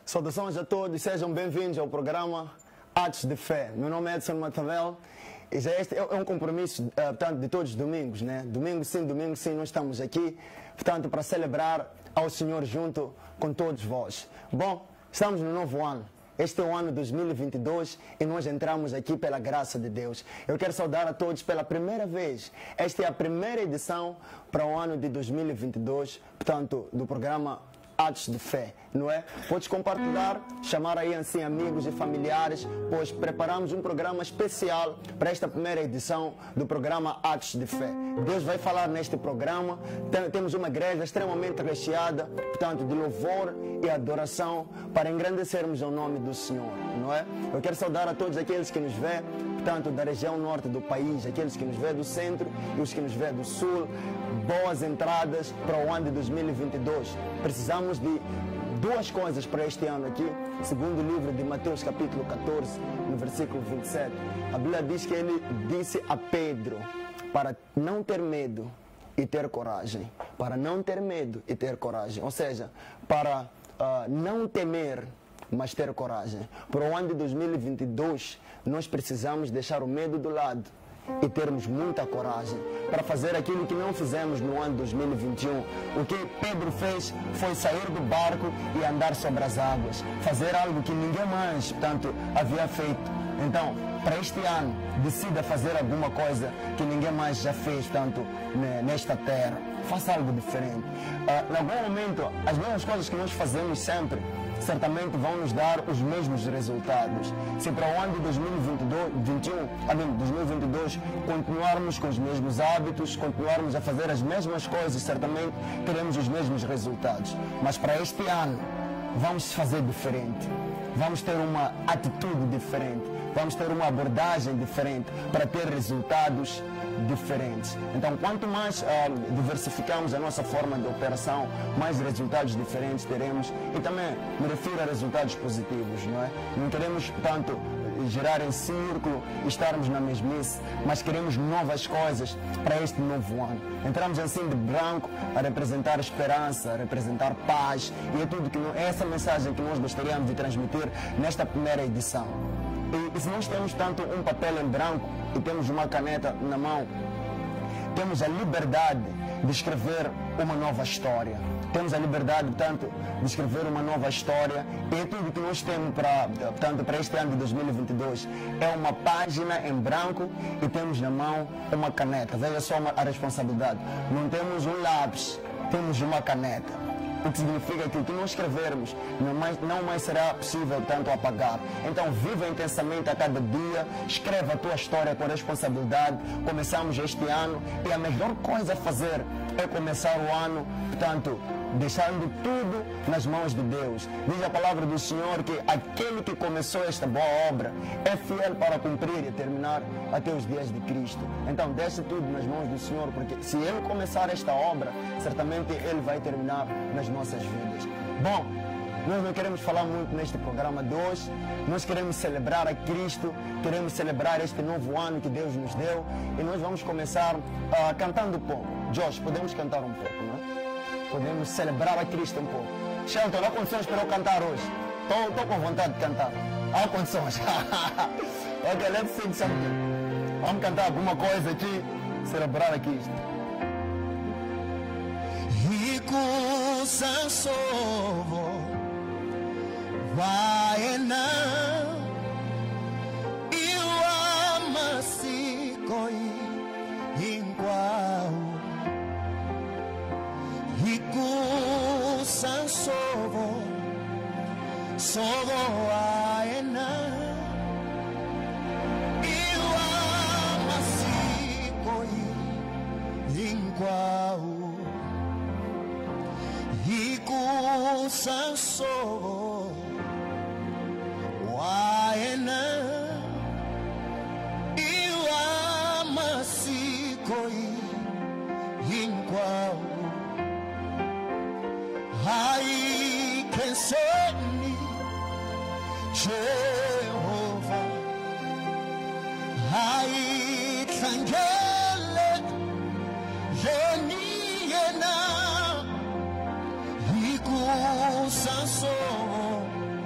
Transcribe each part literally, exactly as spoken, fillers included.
Saudações a todos, sejam bem-vindos ao programa Atos de Fé. Meu nome é Edson Matavel e já este é um compromisso uh, portanto, de todos os domingos, né? Domingo sim, domingo sim, nós estamos aqui, portanto, para celebrar ao Senhor junto com todos vós. Bom, estamos no novo ano. Este é o ano dois mil e vinte e dois e nós entramos aqui pela graça de Deus. Eu quero saudar a todos pela primeira vez. Esta é a primeira edição para o ano de dois mil e vinte e dois, portanto, do programa Atos de Fé, não é? Podes compartilhar, chamar aí assim amigos e familiares, pois preparamos um programa especial para esta primeira edição do programa Atos de Fé. Deus vai falar neste programa, Tem, temos uma igreja extremamente recheada, portanto, de louvor e adoração para engrandecermos o nome do Senhor, não é? Eu quero saudar a todos aqueles que nos vê, portanto, da região norte do país, aqueles que nos vê do centro e os que nos vê do sul. Boas entradas para o ano de dois mil e vinte e dois. Precisamos de duas coisas para este ano aqui. Segundo o livro de Mateus capítulo catorze, no versículo vinte e sete, a Bíblia diz que ele disse a Pedro para não ter medo e ter coragem. Para não ter medo e ter coragem. Ou seja, para uh, não temer, mas ter coragem. Para o ano de dois mil e vinte e dois, nós precisamos deixar o medo do lado e termos muita coragem para fazer aquilo que não fizemos no ano dois mil e vinte e um. O que Pedro fez foi sair do barco e andar sobre as águas, fazer algo que ninguém mais, portanto, havia feito. Então, para este ano, decida fazer alguma coisa que ninguém mais já fez, tanto nesta terra. Faça algo diferente. Uh, em algum momento, as mesmas coisas que nós fazemos sempre certamente vão nos dar os mesmos resultados. Se para o ano de dois mil e vinte e um, a mim, dois mil e vinte e dois, continuarmos com os mesmos hábitos, continuarmos a fazer as mesmas coisas, certamente teremos os mesmos resultados. Mas para este ano, vamos fazer diferente. Vamos ter uma atitude diferente. Vamos ter uma abordagem diferente para ter resultados diferentes. Então, quanto mais uh, diversificamos a nossa forma de operação, mais resultados diferentes teremos. E também me refiro a resultados positivos, não é? Não queremos, portanto, girar em círculo e estarmos na mesmice, mas queremos novas coisas para este novo ano. Entramos assim de branco a representar esperança, a representar paz, e é tudo que não, é essa mensagem que nós gostaríamos de transmitir nesta primeira edição. E, e se nós temos tanto um papel em branco e temos uma caneta na mão, temos a liberdade de escrever uma nova história. Temos a liberdade, portanto, de escrever uma nova história. E é tudo que nós temos para, portanto, para este ano de dois mil e vinte e dois. É uma página em branco e temos na mão uma caneta. Veja só a responsabilidade. Não temos um lápis, temos uma caneta. O que significa que o que nós escrevermos não mais, não mais será possível tanto apagar. Então viva intensamente a cada dia, escreva a tua história com responsabilidade. Começamos este ano e a melhor coisa a fazer é começar o ano, portanto, deixando tudo nas mãos de Deus. Diz a palavra do Senhor que aquele que começou esta boa obra é fiel para cumprir e terminar até os dias de Cristo. Então deixe tudo nas mãos do Senhor, porque se Ele começar esta obra, certamente Ele vai terminar nas nossas vidas. Bom, nós não queremos falar muito neste programa de hoje. Nós queremos celebrar a Cristo, queremos celebrar este novo ano que Deus nos deu, e nós vamos começar uh, cantando um pouco. Josh, podemos cantar um pouco, não é? Podemos celebrar a Cristo um pouco. Shelton, há condições para eu cantar hoje? Estou com vontade de cantar. Há condições. Ok, let's sing something. Vamos cantar alguma coisa aqui, celebrar a Cristo. Rico sansovo vai na eu amasi koi inquau Rico sansovo sovo aena eu amasi koi inquau Rico sansovo waena eu amasi koi inquau Ai, quem seni Jehovah Ai, tangele Yeniena Riku sanso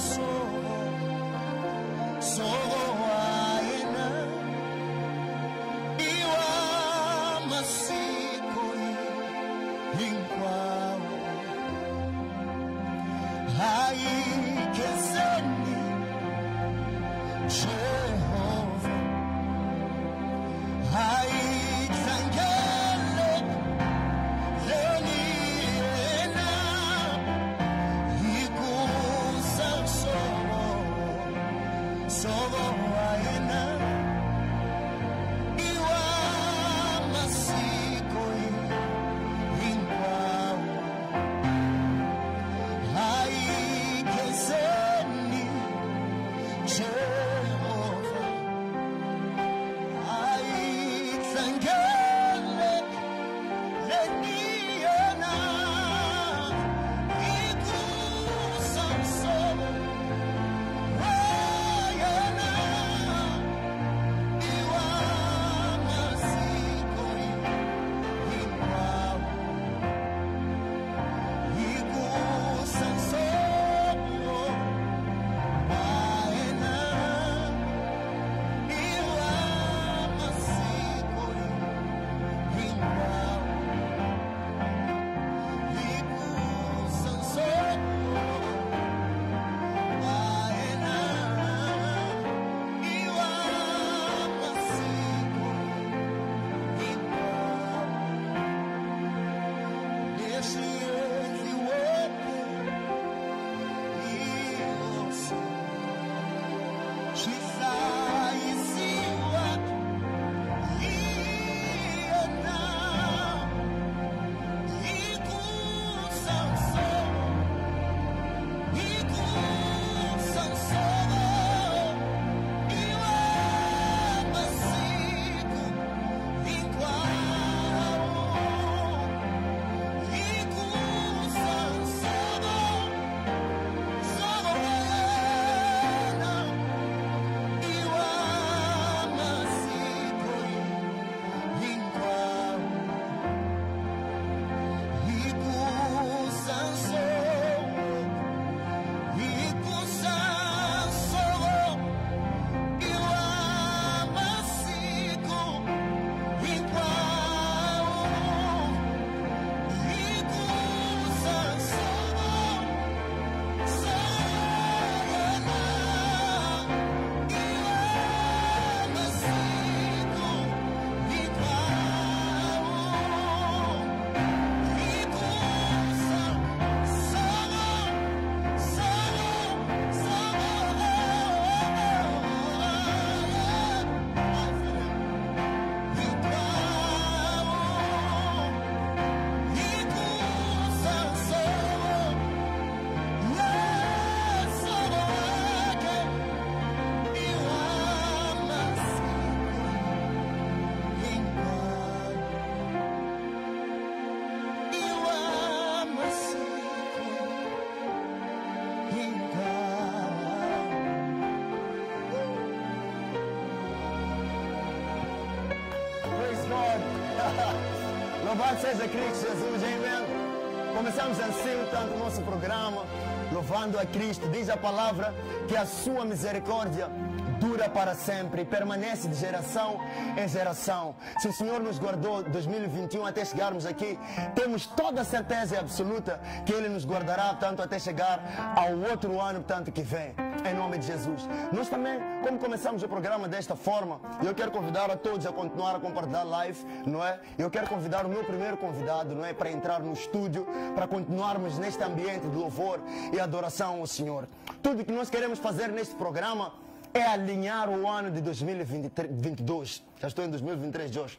Louvado seja Cristo Jesus, amém? Começamos assim, portanto, o nosso programa, louvando a Cristo. Diz a palavra que a sua misericórdia dura para sempre e permanece de geração em geração. Se o Senhor nos guardou de dois mil e vinte e um até chegarmos aqui, temos toda a certeza absoluta que Ele nos guardará, portanto, até chegar ao outro ano, portanto, que vem. Em nome de Jesus. Nós também, como começamos o programa desta forma, eu quero convidar a todos a continuar a compartilhar live, não é? Eu quero convidar o meu primeiro convidado, não é? Para entrar no estúdio, para continuarmos neste ambiente de louvor e adoração ao Senhor. Tudo que nós queremos fazer neste programa é alinhar o ano de dois mil e vinte e dois. Já estou em dois mil e vinte e três, Josh.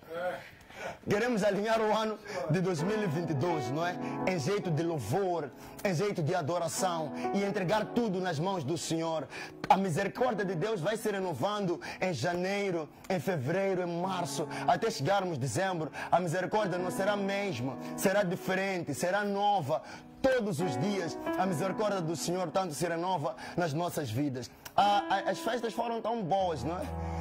Queremos alinhar o ano de dois mil e vinte e dois, não é? Em jeito de louvor, em jeito de adoração e entregar tudo nas mãos do Senhor. A misericórdia de Deus vai se renovando em janeiro, em fevereiro, em março, até chegarmos em dezembro. A misericórdia não será a mesma, será diferente, será nova. Todos os dias a misericórdia do Senhor tanto se renova nas nossas vidas. Ah, as festas foram tão boas, não é?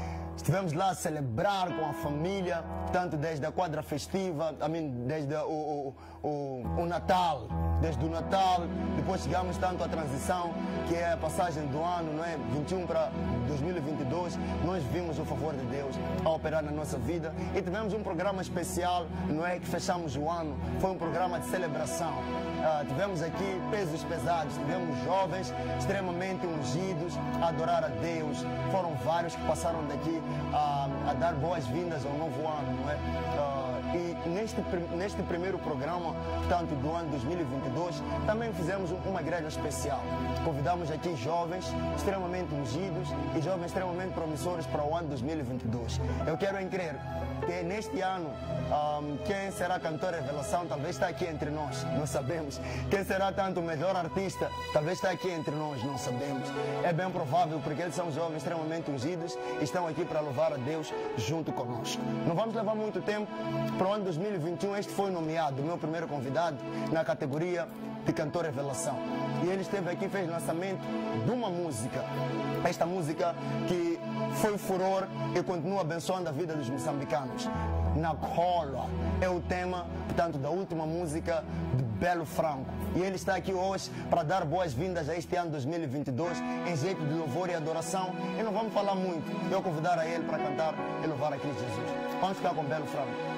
Estivemos lá a celebrar com a família, tanto desde a quadra festiva, I mean, desde o, o, o, o Natal, desde o Natal, depois chegamos tanto à transição, que é a passagem do ano, não é? vinte e um para dois mil e vinte e dois, nós vimos o favor de Deus a operar na nossa vida e tivemos um programa especial, não é? Que fechamos o ano, foi um programa de celebração. Uh, tivemos aqui pesos pesados, tivemos jovens extremamente ungidos a adorar a Deus, foram vários que passaram daqui a, a dar boas-vindas ao novo ano, não é? Uh, e neste, neste primeiro programa, tanto do ano dois mil e vinte e dois, também fizemos uma igreja especial. Convidamos aqui jovens extremamente ungidos e jovens extremamente promissores para o ano dois mil e vinte e dois. Eu quero em crer que neste ano, um, quem será cantor revelação talvez está aqui entre nós, não sabemos. Quem será tanto o melhor artista talvez está aqui entre nós, não sabemos. É bem provável porque eles são jovens extremamente ungidos e estão aqui para louvar a Deus junto conosco. Não vamos levar muito tempo. Para o ano dois mil e vinte e um, este foi nomeado o meu primeiro convidado na categoria de cantor revelação. E ele esteve aqui e fez lançamento de uma música. Esta música que foi furor e continua abençoando a vida dos moçambicanos. Nakola é o tema, portanto, da última música de Belo Franco. E ele está aqui hoje para dar boas-vindas a este ano dois mil e vinte e dois em jeito de louvor e adoração. E não vamos falar muito, eu convidar a ele para cantar e louvar a Cristo Jesus. Vamos ficar com Belo Franco.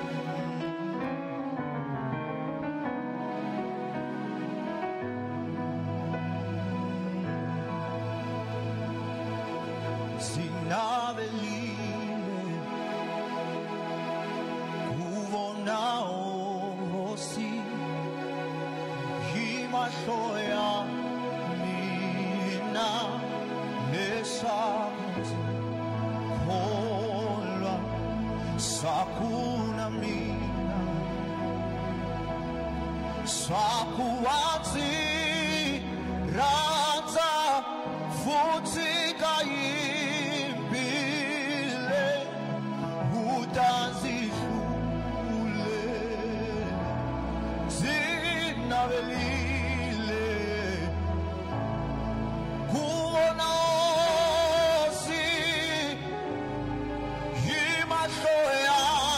Sakuna mina Sakuanzi Raza Futika Impile Udazi Shule Zinavelile Kuonosi Yimashoya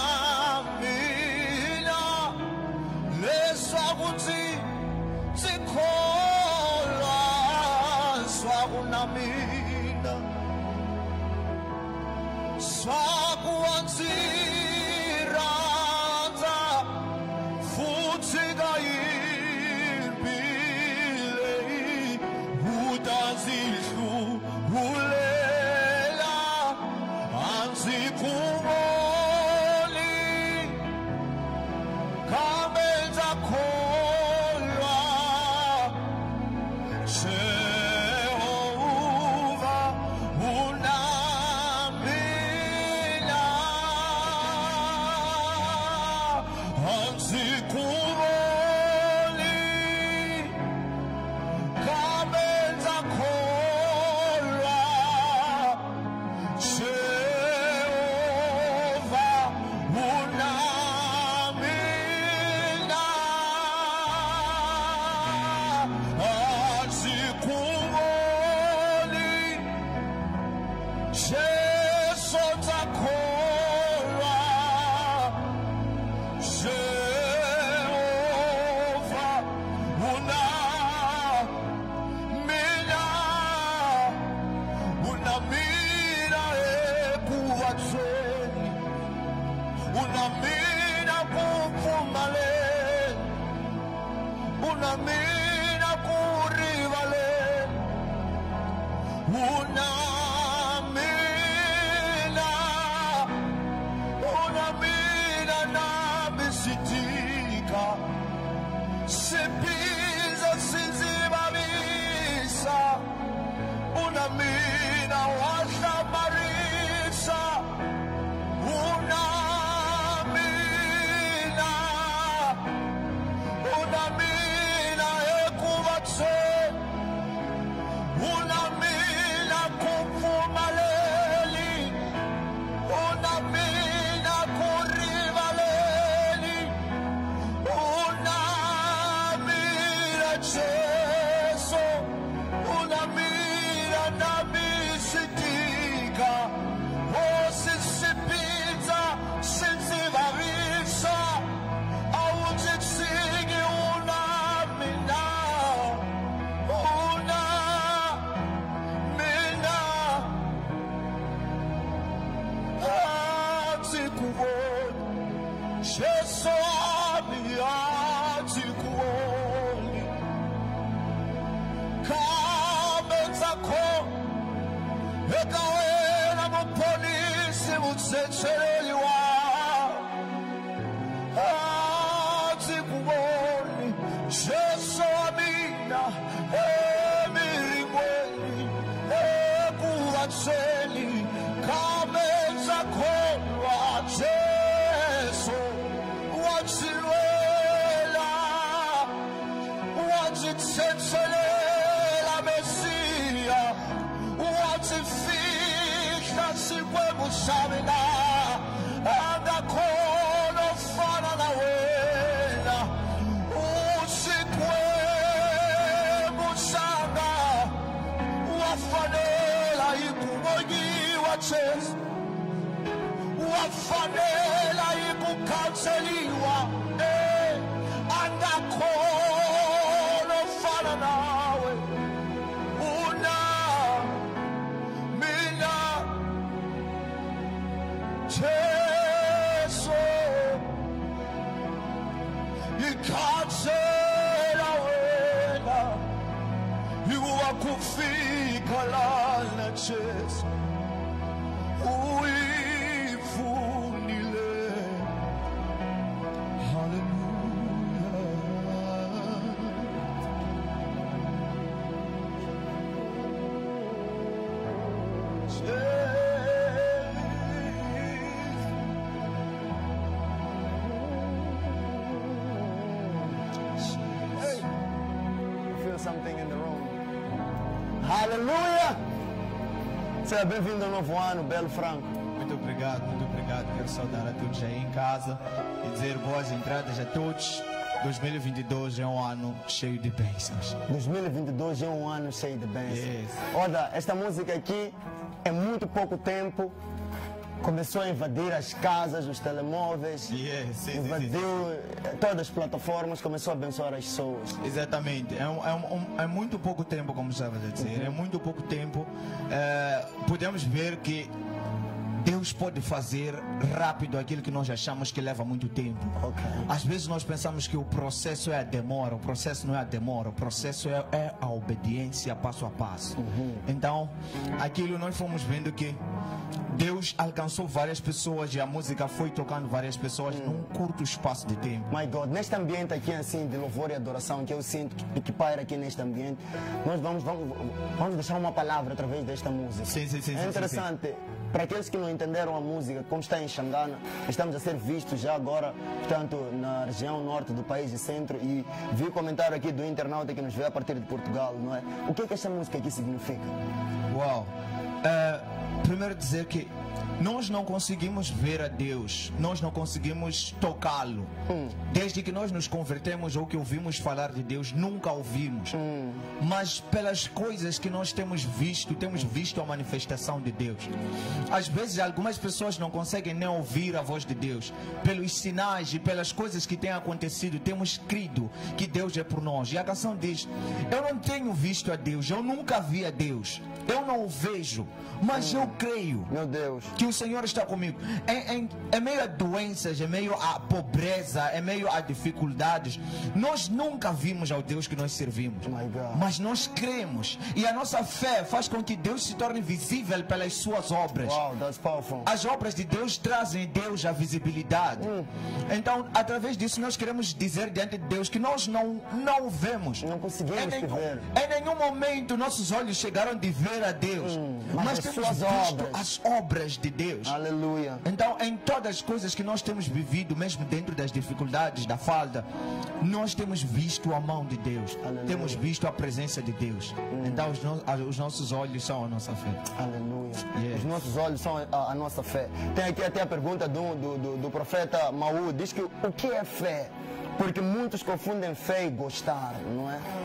Mina Sakuanziraza Futsiga Impile Udazishu Ulela Anzikumoli Kamenza Kolwa Una mina kubona Jesu wami atikuboni kamenza khona ekawena muponisi mutsetseleli wawo atikuboni Jesu wamina emiringweni ekuwatseni kamenza khona Jesu watsilwela watsitsetselela Mesiya watsifihla sikwembu sami la angakhona ofana na wena usikwembu sanga wafanela ikumonyiwa Jesu wafanela ikukhanseliwa eh angakhona ofana nawe una mina Jesu ikhansela wena iwakufika lana Jesu uyifunile Hey, you feel something in the room. Hallelujah! Seja bem-vindo ao novo ano, Belo Franco. Muito obrigado, muito obrigado. Quero saudar a todos aí em casa e dizer boas entradas a todos. dois mil e vinte e dois é um ano cheio de bênçãos. dois mil e vinte e dois é um ano cheio de bênçãos. Yes. Olha, esta música aqui, é muito pouco tempo, começou a invadir as casas, os telemóveis, Yes, sim, sim, invadiu todas as plataformas, começou a abençoar as pessoas. Exatamente, é, um, é, um, é muito pouco tempo, como estava a dizer, é muito pouco tempo. É, podemos ver que Deus pode fazer rápido aquilo que nós achamos que leva muito tempo. Ok. Às vezes nós pensamos que o processo é a demora, o processo não é a demora, o processo é, é a obediência passo a passo. Então, aquilo nós fomos vendo que Deus alcançou várias pessoas e a música foi tocando várias pessoas num curto espaço de tempo. My God, neste ambiente aqui assim de louvor e adoração que eu sinto que, que paira aqui neste ambiente, nós vamos, vamos, vamos deixar uma palavra através desta música. Sim, sim, sim, é sim, interessante, para aqueles que não entenderam a música, como está em Xangana, estamos a ser vistos já agora, portanto, na região norte do país e centro, e vi o comentário aqui do internauta que nos vê a partir de Portugal, não é? O que é que esta música aqui significa? Uau! É, primeiro dizer que nós não conseguimos ver a Deus, nós não conseguimos tocá-lo. Hum. Desde que nós nos convertemos ou que ouvimos falar de Deus, nunca ouvimos. Hum. Mas pelas coisas que nós temos visto, temos visto a manifestação de Deus. Às vezes algumas pessoas não conseguem nem ouvir a voz de Deus. Pelos sinais e pelas coisas que têm acontecido, temos crido que Deus é por nós. E a canção diz: eu não tenho visto a Deus, eu nunca vi a Deus, eu não o vejo, mas eu creio Meu Deus. que o Senhor está comigo. Em, em, em meio a doenças, em meio à pobreza, em meio a dificuldades, nós nunca vimos ao Deus que nós servimos. My God. Mas nós cremos. E a nossa fé faz com que Deus se torne visível pelas suas obras. Wow, that's powerful. As obras de Deus trazem Deus a visibilidade. Então, através disso, nós queremos dizer diante de Deus que nós não, não o vemos. Não conseguimos em te nenhum, ver. Em nenhum momento nossos olhos chegaram de ver a Deus. mas mas as temos suas visto obras. as obras de Deus. Aleluia. Então, em todas as coisas que nós temos vivido, mesmo dentro das dificuldades, da falta, nós temos visto a mão de Deus. Aleluia. Temos visto a presença de Deus. Então, os, no, os nossos olhos são a nossa fé. Aleluia. Yes. Os nossos olhos são a, a nossa fé. Tem aqui até a pergunta do, do, do, do profeta Maú. Diz que o que é fé? Porque muitos confundem fé e gostar, não é?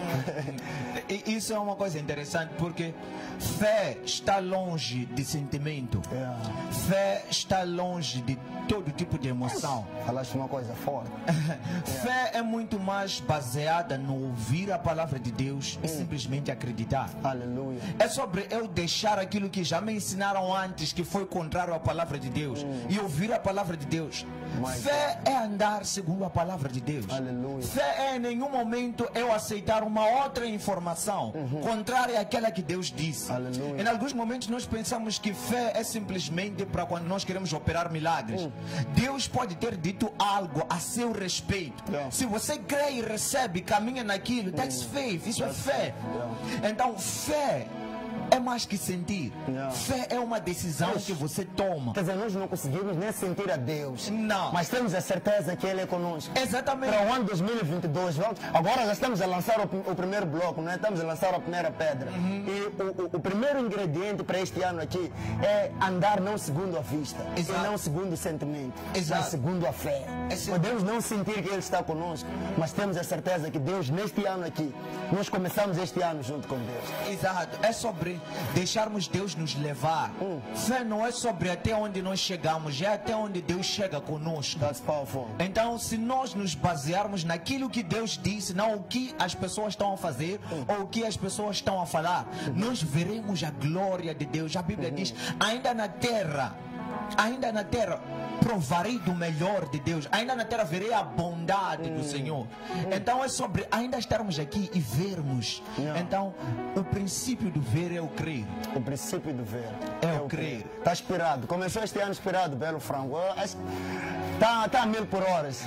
E isso é uma coisa interessante, porque fé está longe de sentimento. Yeah. Fé está longe de todo tipo de emoção. Falaste uma coisa forte. Fé é muito mais baseada no ouvir a palavra de Deus e simplesmente acreditar. Aleluia. É sobre eu deixar aquilo que já me ensinaram antes, que foi contrário à palavra de Deus, e ouvir a palavra de Deus. My Fé é andar segundo a palavra de Deus. Aleluia. Fé é em nenhum momento eu aceitar uma outra informação contrária àquela que Deus disse. Aleluia. Em alguns momentos nós pensamos que fé é simplesmente para quando nós queremos operar milagres. Deus pode ter dito algo a seu respeito. Yeah. Se você crê e recebe, caminha naquilo, that's faith, isso é fé. Então fé é mais que sentir. Yeah. Fé é uma decisão Mas- que você toma. Quer dizer, nós não conseguimos nem sentir a Deus. Não. Mas temos a certeza que Ele é conosco. Exatamente. Para o ano dois mil e vinte e dois, vamos, agora já estamos a lançar o, o primeiro bloco, né? Estamos a lançar a primeira pedra. E o, o, o primeiro ingrediente para este ano aqui é andar não segundo a vista, Exato. e não segundo o sentimento, Exato. mas segundo a fé. Esse- Podemos não sentir que Ele está conosco, mas temos a certeza que Deus, neste ano aqui, nós começamos este ano junto com Deus. Exato, é sobre deixarmos Deus nos levar. Fé não é sobre até onde nós chegamos, é até onde Deus chega conosco. That's powerful. Então, se nós nos basearmos naquilo que Deus disse, não o que as pessoas estão a fazer ou o que as pessoas estão a falar, nós veremos a glória de Deus. A Bíblia diz: ainda na terra, ainda na terra provarei do melhor de Deus, ainda na terra verei a bondade do Senhor. Então é sobre ainda estarmos aqui e vermos. Yeah. Então o princípio do ver é o crer. O princípio do ver É o crer. Está inspirado. Começou este ano inspirado, Belo Franco. Está tá a mil por horas.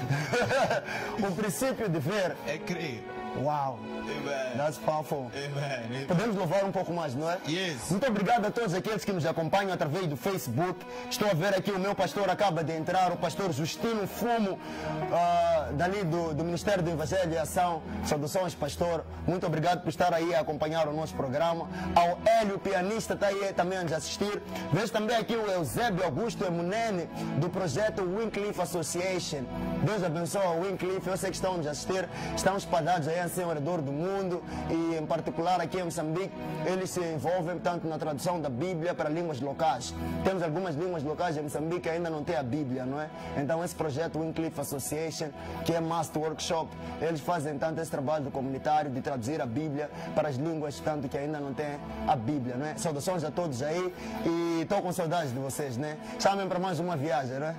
O princípio de ver. É crer. Uau. Amen. That's powerful. Amen. Podemos louvar um pouco mais, não é? Yes. Muito obrigado a todos aqueles que nos acompanham através do Facebook. Estou a ver aqui o meu pastor acaba de entrar, o pastor Justino Fumo, ah, dali do, do Ministério do Evangelho e Ação. Saudações, pastor. Muito obrigado por estar aí a acompanhar o nosso programa. Ao Hélio, pianista, está aí também a nos assistir. Vejo também aqui o Eusébio Augusto Emunene, do projeto Wycliffe Association. Deus abençoe o Wycliffe. Eu sei que estão a nos assistir. Estão espalhados aí assim ao redor do mundo e em particular aqui em Moçambique eles se envolvem tanto na tradução da Bíblia para línguas locais. Temos algumas línguas locais em Moçambique que ainda não tem a Bíblia, não é? Então esse projeto Wycliffe Association, que é Master Workshop, eles fazem tanto esse trabalho comunitário de traduzir a Bíblia para as línguas tanto que ainda não tem a Bíblia, não é? Saudações a todos aí e estou com saudades de vocês, né? Chamem para mais uma viagem, né?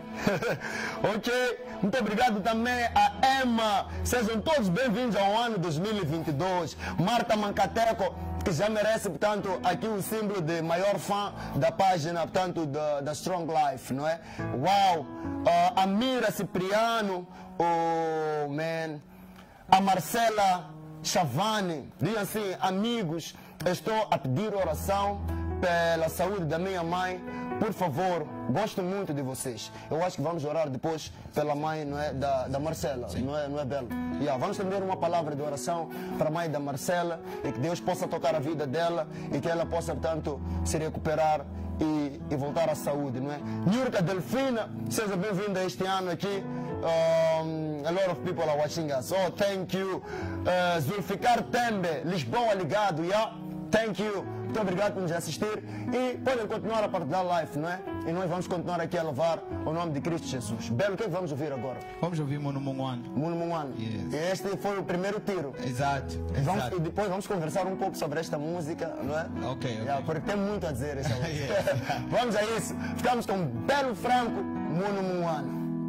Ok, muito obrigado também a Emma. Sejam todos bem-vindos ao ano dois mil e vinte e dois. Marta Mancateco, que já merece, portanto, aqui o símbolo de maior fã da página, portanto, da, da Strong Life, não é? Uau! Uh, a Mira Cipriano, oh, man. A Marcela Chavani, diz assim: amigos, estou a pedir oração pela saúde da minha mãe. Por favor, gosto muito de vocês. Eu acho que vamos orar depois pela mãe, não é, da, da Marcela, não é, não é Belo? Yeah, vamos estender uma palavra de oração para a mãe da Marcela e que Deus possa tocar a vida dela e que ela possa, portanto, se recuperar e, e voltar à saúde, não é? Nurka Delfina, seja bem-vinda este ano aqui. Um, a lot of people are watching us. Oh, thank you. Uh, Zulficar Tembe, Lisboa ligado, yeah? Thank you. Muito obrigado por nos assistir e podem continuar a partilhar a live, não é? E nós vamos continuar aqui a louvar o nome de Cristo Jesus. Belo, o que é que vamos ouvir agora? Vamos ouvir Munu Mungwan. Munu Mungwan. Yes. E este foi o primeiro tiro. Exato. E, vamos, Exato. e depois vamos conversar um pouco sobre esta música, não é? Ok, ok. Yeah, porque tem muito a dizer essa música. Yes. Vamos a isso. Ficamos com Belo Franco, Munu Mungwan.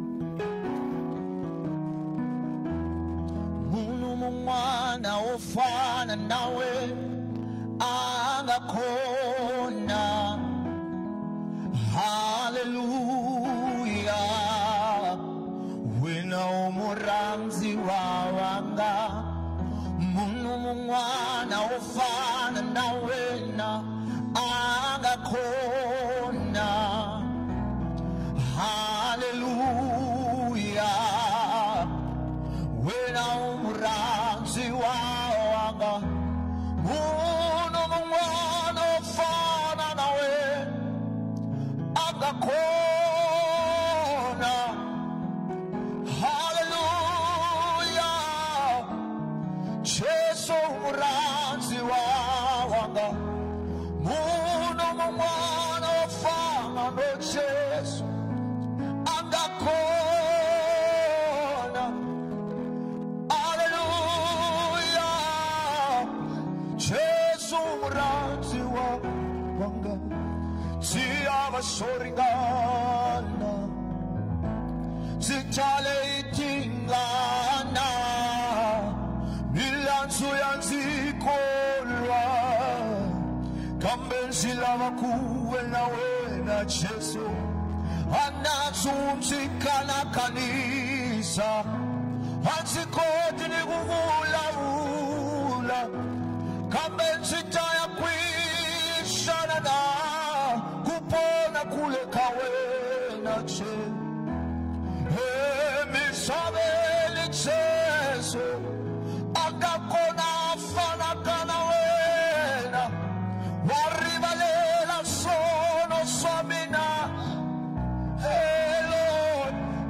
Munu mungwana ofana nawe angakhona. Hallelujah. Wena umuramzi wawanga. Munu mungwana ofana nawena angakhona. Hallelujah. Wena umuramzi wawanga. Munu mungwana ofana soringana sitshale ithingana milanzu yanzikholwa kambe silava kuwe na wena Jesu anazumzikana kanisa ansikoti ni kuvulavula kambe nsitaya kwishana na kupona kule kawena che emisabeli Jesu akakona afana kana wena warivalela sono swamina Eloi,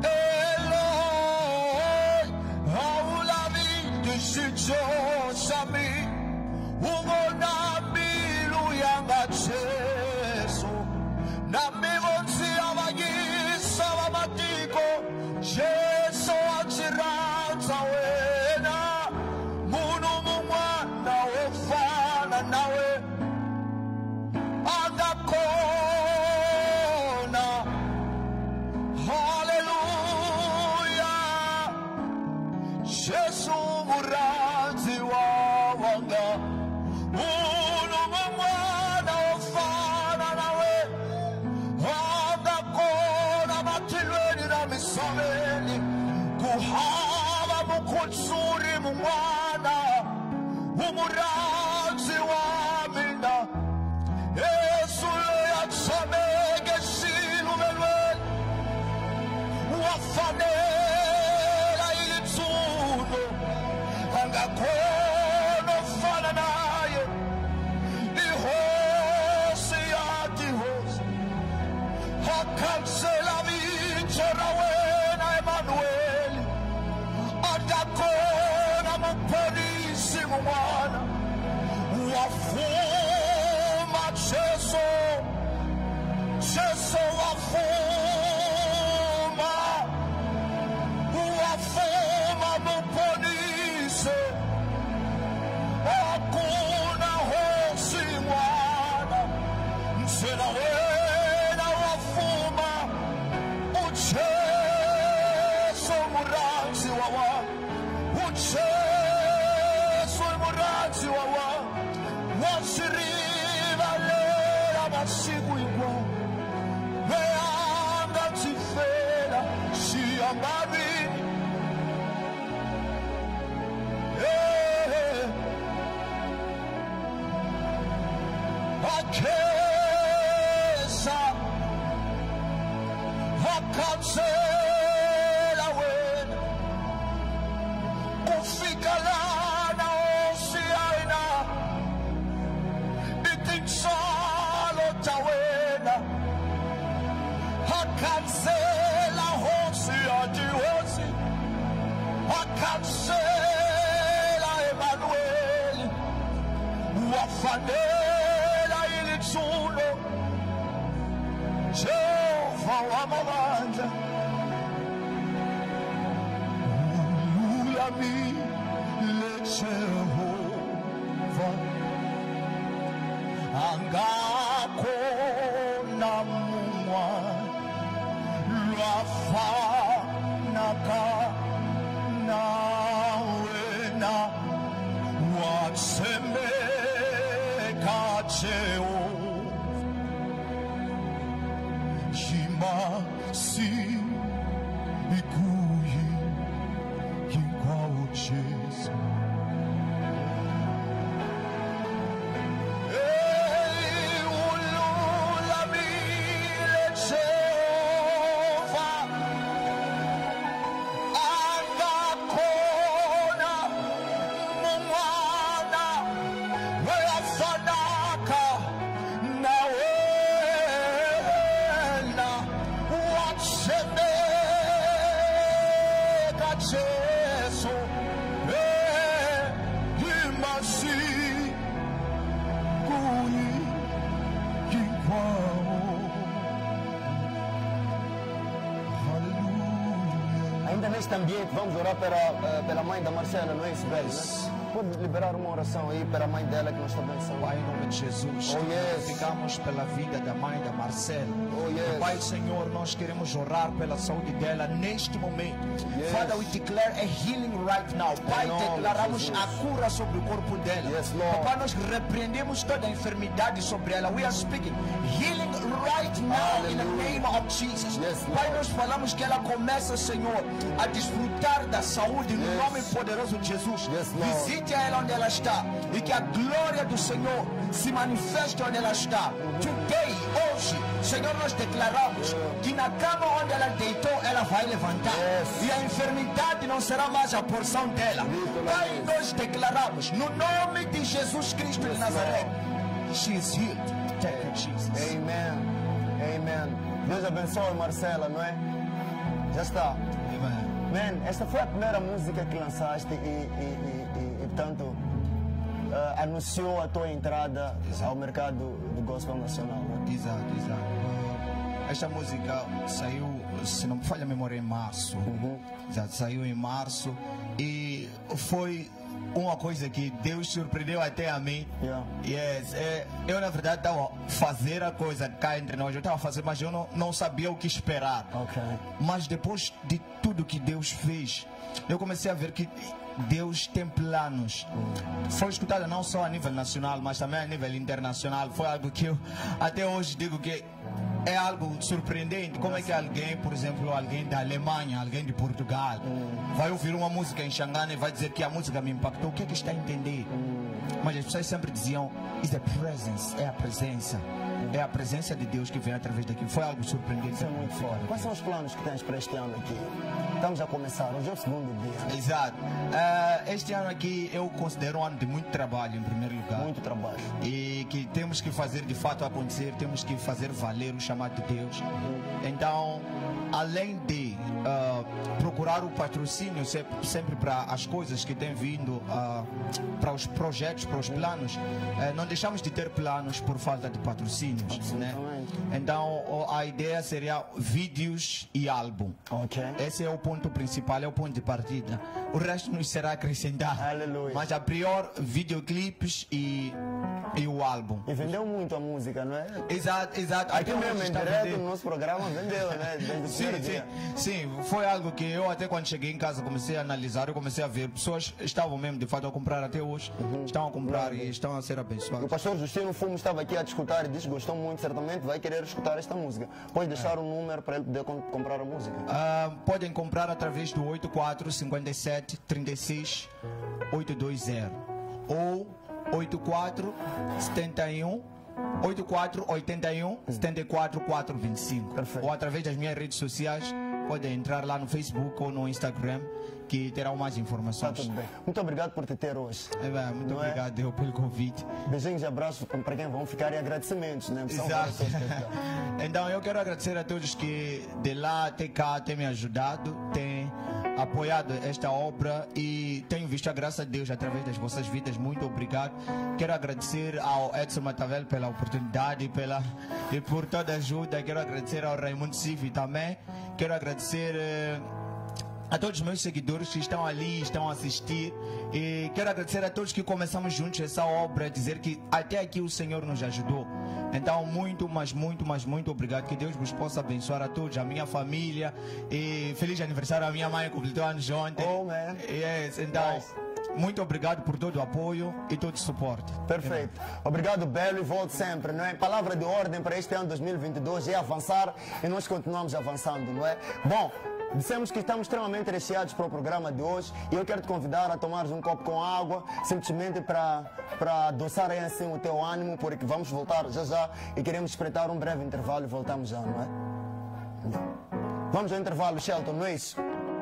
Eloi, haulavi disichosami ungona milu yanga Jesu nami bonsi abagisa bamatiko Jesu achiranza wena munu mumwana ofana nawe agakona Hallelujah Jesu muranzi wawanga munu mumwana ofana nawe agakona matilweni na misomeni kuhaba mukutsuri mumwana umuranzi wamina Yesu yatsameke silumelweni wafanela ilitsuno angakhona ofana naye ihosi yathi hosi akhansela vitsho ra wena Emanueli akakhona muphorisi mun'wana wafuma Jesu Jesu wafuma wafuma muphorisi hakuna hosi n'wana ntsena wena wafuma uJesu muranzi wa wena uJesu muranzi wa wena wasirivalela masiku hinkwawo veyanga tsifela xiyambavini vakhesa vakhansela wena kufika lana hosi yaina itinsalo ta wena akhansela hosi yati hosi akhansela Emanueli wafanela ilitsuno Jehova wamabandla ululamile Jehova angakhona mun'wana lwafanaka na wena watshembeka Jehova yimasi ikuyi hinkwawo Jesu Ainda neste ambiente, vamos orar pela, pela mãe da Marcela, não é isso, Bel? pode liberar uma oração aí para a mãe dela que nós está abençoando. Pai, em nome de Jesus, Oh, yes. ficamos pela vida da mãe da Marcela. Oh, yes. Pai, Senhor, nós queremos orar pela saúde dela neste momento. Yes. Father, we declare a healing right now. Pai, Em nome de declaramos Jesus. a cura sobre o corpo dela. Yes, Lord. Pai, nós repreendemos toda a enfermidade sobre ela. We are speaking healing right now in the name of Jesus. Yes, Lord. Pai, nós falamos que ela começa, Senhor, a desfrutar da saúde no Yes. nome poderoso de Jesus. Yes, Lord. Visite ela onde ela está e que a glória do Senhor se manifeste onde ela está. Today, hoje, Senhor, nós declaramos que na cama onde ela deitou, ela vai levantar. Yes. E a enfermidade não será mais a porção dela. Pai, nós declaramos, no nome de Jesus Cristo de Nazaré, she is healed. Thank you, Jesus. Amen. Amen. Deus abençoe Marcela, não é? Já está. Amen. Man, esta foi a primeira música que lançaste e, e, e, e, e portanto, ah, anunciou a tua entrada ao mercado do gospel nacional, não é? Exato, exato. Uh, Esta música saiu, se não me falha a memória, em março. Exato, saiu em março e foi uma coisa que Deus surpreendeu até a mim. Yeah. Yes, é, eu na verdade estava a fazer a coisa cá entre nós, eu estava a fazer, mas eu não, não sabia o que esperar. Ok. Mas depois de tudo que Deus fez, eu comecei a ver que Deus tem planos. Foi escutada não só a nível nacional, mas também a nível internacional. Foi algo que eu até hoje digo que é algo surpreendente. Como é que alguém, por exemplo, alguém da Alemanha, alguém de Portugal, vai ouvir uma música em Xangana e vai dizer que a música me impactou? O que é que está a entender? Mas as pessoas sempre diziam, is the presence, é a presença. É a presença de Deus que vem através daqui. Foi algo surpreendente. Isso é muito forte. Quais são os planos que tens para este ano aqui? Estamos a começar, hoje é o segundo dia. Exato. Ah, este ano aqui eu considero um ano de muito trabalho, em primeiro lugar. Muito trabalho. E que temos que fazer de fato acontecer, temos que fazer valer o chamado de Deus. Então, além de ah, procurar o patrocínio sempre, sempre para as coisas que têm vindo, ah, para os projetos, para os planos, eh, não deixamos de ter planos por falta de patrocínios. Né? Absolutamente. Então, o- a ideia seria vídeos e álbum. Ok. Esse é o ponto principal, é o ponto de partida. O resto nos será acrescentado. Aleluia. Mas a prior, videoclipes e, e o álbum. E vendeu muito a música, não é? Exato, exato. Aqui Até mesmo, hoje em está direto, vendendo. no nosso programa, vendeu, né? Desde o Sim, primeiro sim, dia. sim, foi algo que eu até quando cheguei em casa comecei a analisar, eu comecei a ver, pessoas estavam mesmo de fato a comprar até hoje, estão a comprar e estão a ser O abençoadas. pastor Justino Fumo estava aqui a escutar e disse que gostou muito, certamente vai querer escutar esta música. Pode deixar o número para ele poder com- comprar a música. Ah, podem comprar através do oito quatro cinco sete três seis oito dois zero ou oito quatro sete um oito quatro oito um sete quatro quatro dois cinco. Perfeito. Ou através das minhas redes sociais, podem entrar lá no Facebook ou no Instagram que terão mais Está informações. tudo bem. Muito obrigado por te ter hoje. É bem, muito Não é? obrigado eu pelo convite. Beijinhos e abraços para quem vão ficar e agradecimentos, né? São Exato. várias pessoas que estão. Então eu quero agradecer a todos que de lá até cá têm me ajudado, têm apoiado esta obra e tenho visto a graça de Deus através das vossas vidas. Muito obrigado. Quero agradecer ao Edson Matavel pela oportunidade pela, e por toda a ajuda. Quero agradecer ao Raimundo Sivi também. Quero agradecer eh, a todos os meus seguidores que estão ali, estão a assistir. E quero agradecer a todos que começamos juntos essa obra, dizer que até aqui o Senhor nos ajudou. Então, muito, mas muito, mas muito obrigado. Que Deus vos possa abençoar a todos, a minha família. E feliz aniversário à minha mãe, que completou anos ontem. Oh, man. Yes, então, Nice. muito obrigado por todo o apoio e todo o suporte. Perfeito. Obrigado, Belo, e volte sempre, não é? Palavra de ordem para este ano dois mil e vinte e dois é avançar e nós continuamos avançando, não é? Bom, dissemos que estamos extremamente recheados para o programa de hoje e eu quero te convidar a tomares um copo com água, simplesmente para, para adoçar aí assim o teu ânimo, porque vamos voltar já já e queremos espreitar um breve intervalo e voltamos já, não é? Vamos ao intervalo, Shelton, não é isso?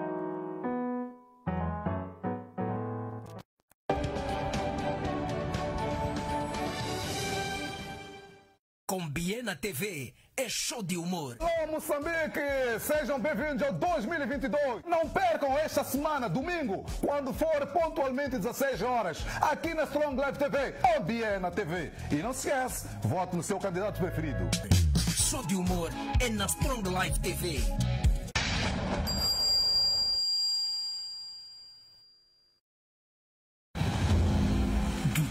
Com Biena T V é show de humor. Alô Moçambique, sejam bem-vindos ao dois mil e vinte e dois. Não percam esta semana, domingo, quando for pontualmente dezesseis horas, aqui na Strong Live T V ou Biena T V. E não se esquece, vote no seu candidato preferido. Show de humor é na Strong Live T V.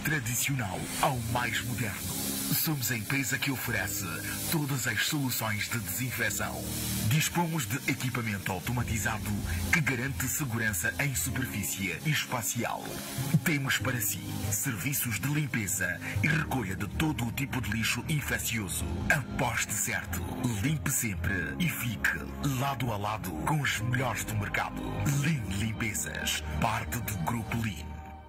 tradicional ao mais moderno. Somos a empresa que oferece todas as soluções de desinfecção. Dispomos de equipamento automatizado que garante segurança em superfície e espacial. Temos para si serviços de limpeza e recolha de todo o tipo de lixo infeccioso. Aposte certo, limpe sempre e fique lado a lado com os melhores do mercado. Lean Limpezas, parte do Grupo Lean.